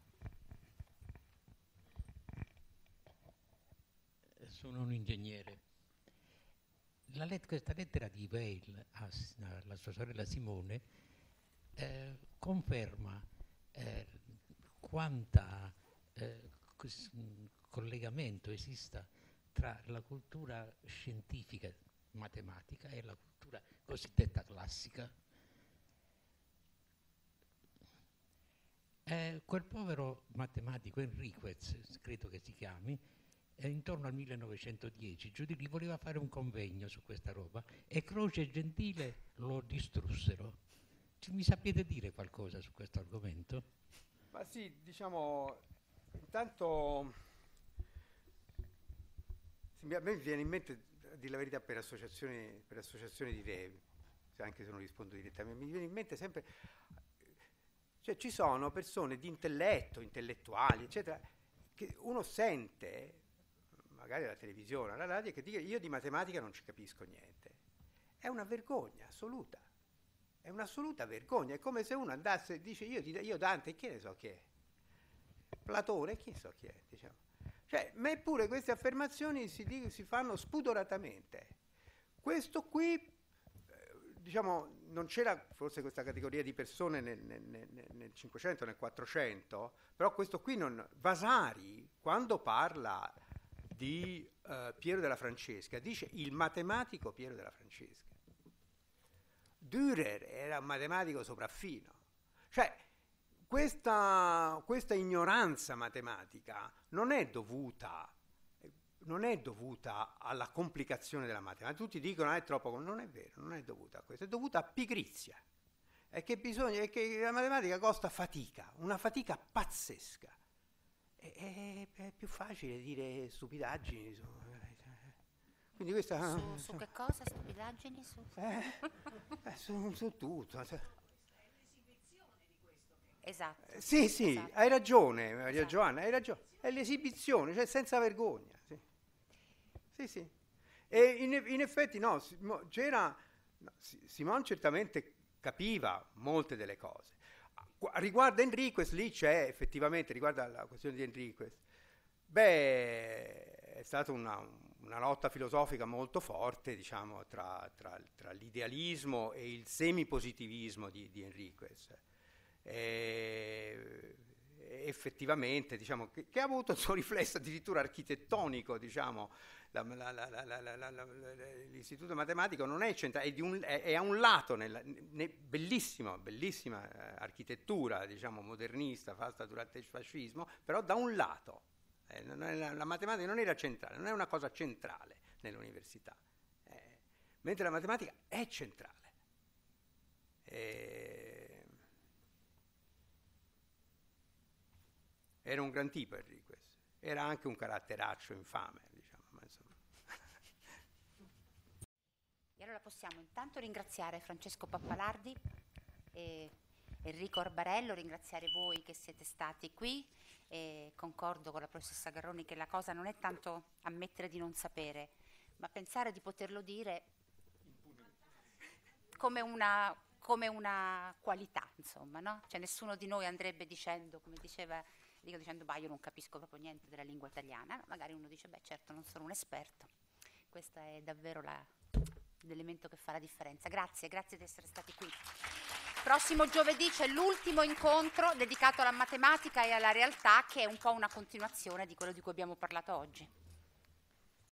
Sono un ingegnere. La let- questa lettera di Weil a, alla sua sorella Simone eh, conferma eh, quanta eh, cos- collegamento esista tra la cultura scientifica matematica e la cultura cosiddetta classica. Eh, quel povero matematico Enriquez, credo che si chiami, eh, intorno al millenovecentodieci, giù di lì voleva fare un convegno su questa roba e Croce e Gentile lo distrussero. Ci, mi sapete dire qualcosa su questo argomento? Ma sì, diciamo, intanto a me viene in mente, a dire la verità, per associazioni, per associazioni di idee, anche se non rispondo direttamente, mi viene in mente sempre, cioè ci sono persone di intelletto, intellettuali, eccetera, che uno sente, magari alla televisione, alla radio, che dice io di matematica non ci capisco niente. È una vergogna assoluta, è un'assoluta vergogna, è come se uno andasse e dice io, io Dante, chi ne so chi è? Platone, chi ne so chi è, diciamo. Cioè, ma eppure queste affermazioni si, di, si fanno spudoratamente. Questo qui, eh, diciamo, non c'era forse questa categoria di persone nel, nel, nel, nel cinquecento, nel quattrocento, però questo qui non... Vasari, quando parla di uh, Piero della Francesca, dice il matematico Piero della Francesca. Dürer era un matematico sopraffino. Cioè, questa, questa ignoranza matematica non è dovuta, non è dovuta alla complicazione della matematica. Tutti dicono ah, è troppo, non è vero, non è dovuta a questo, è dovuta a pigrizia. È che, bisogna, è che la matematica costa fatica, una fatica pazzesca. È, è, è più facile dire stupidaggini. Su, quindi questa, su, su che cosa? Stupidaggini? Su, eh, eh, su, su tutto. Esatto. Eh, sì, sì, esatto. hai ragione, Maria Esatto. Giovanna, hai ragione. È l'esibizione, cioè senza vergogna. Sì, sì. sì. E in, in effetti no, c'era, no, Simon certamente capiva molte delle cose. Riguardo Enriquez, lì c'è effettivamente, riguardo la questione di Enriquez, beh, è stata una, una lotta filosofica molto forte, diciamo, tra, tra, tra l'idealismo e il semipositivismo di, di Enriquez. E, effettivamente, diciamo, che, che ha avuto il suo riflesso addirittura architettonico, diciamo, la, la, la, la, la, la, la, l'istituto matematico non è centrale, è, di un, è, è a un lato, nella, ne, bellissima, bellissima eh, architettura, diciamo, modernista, fatta durante il fascismo, però da un lato, eh, non è, la, la matematica non era centrale, non è una cosa centrale nell'università, eh, mentre la matematica è centrale. E, era un gran tipo Enriquez, era anche un caratteraccio infame, diciamo, ma insomma. E allora possiamo intanto ringraziare Francesco Pappalardi e Enrico Arbarello, ringraziare voi che siete stati qui, e concordo con la professoressa Garroni che la cosa non è tanto ammettere di non sapere, ma pensare di poterlo dire come una, come una qualità, insomma, no? Cioè nessuno di noi andrebbe dicendo, come diceva dico dicendo, bah, io non capisco proprio niente della lingua italiana, no, magari uno dice, beh, certo, non sono un esperto. Questo è davvero la, l'elemento che fa la differenza. Grazie, grazie di essere stati qui. Prossimo giovedì c'è l'ultimo incontro dedicato alla matematica e alla realtà, che è un po' una continuazione di quello di cui abbiamo parlato oggi.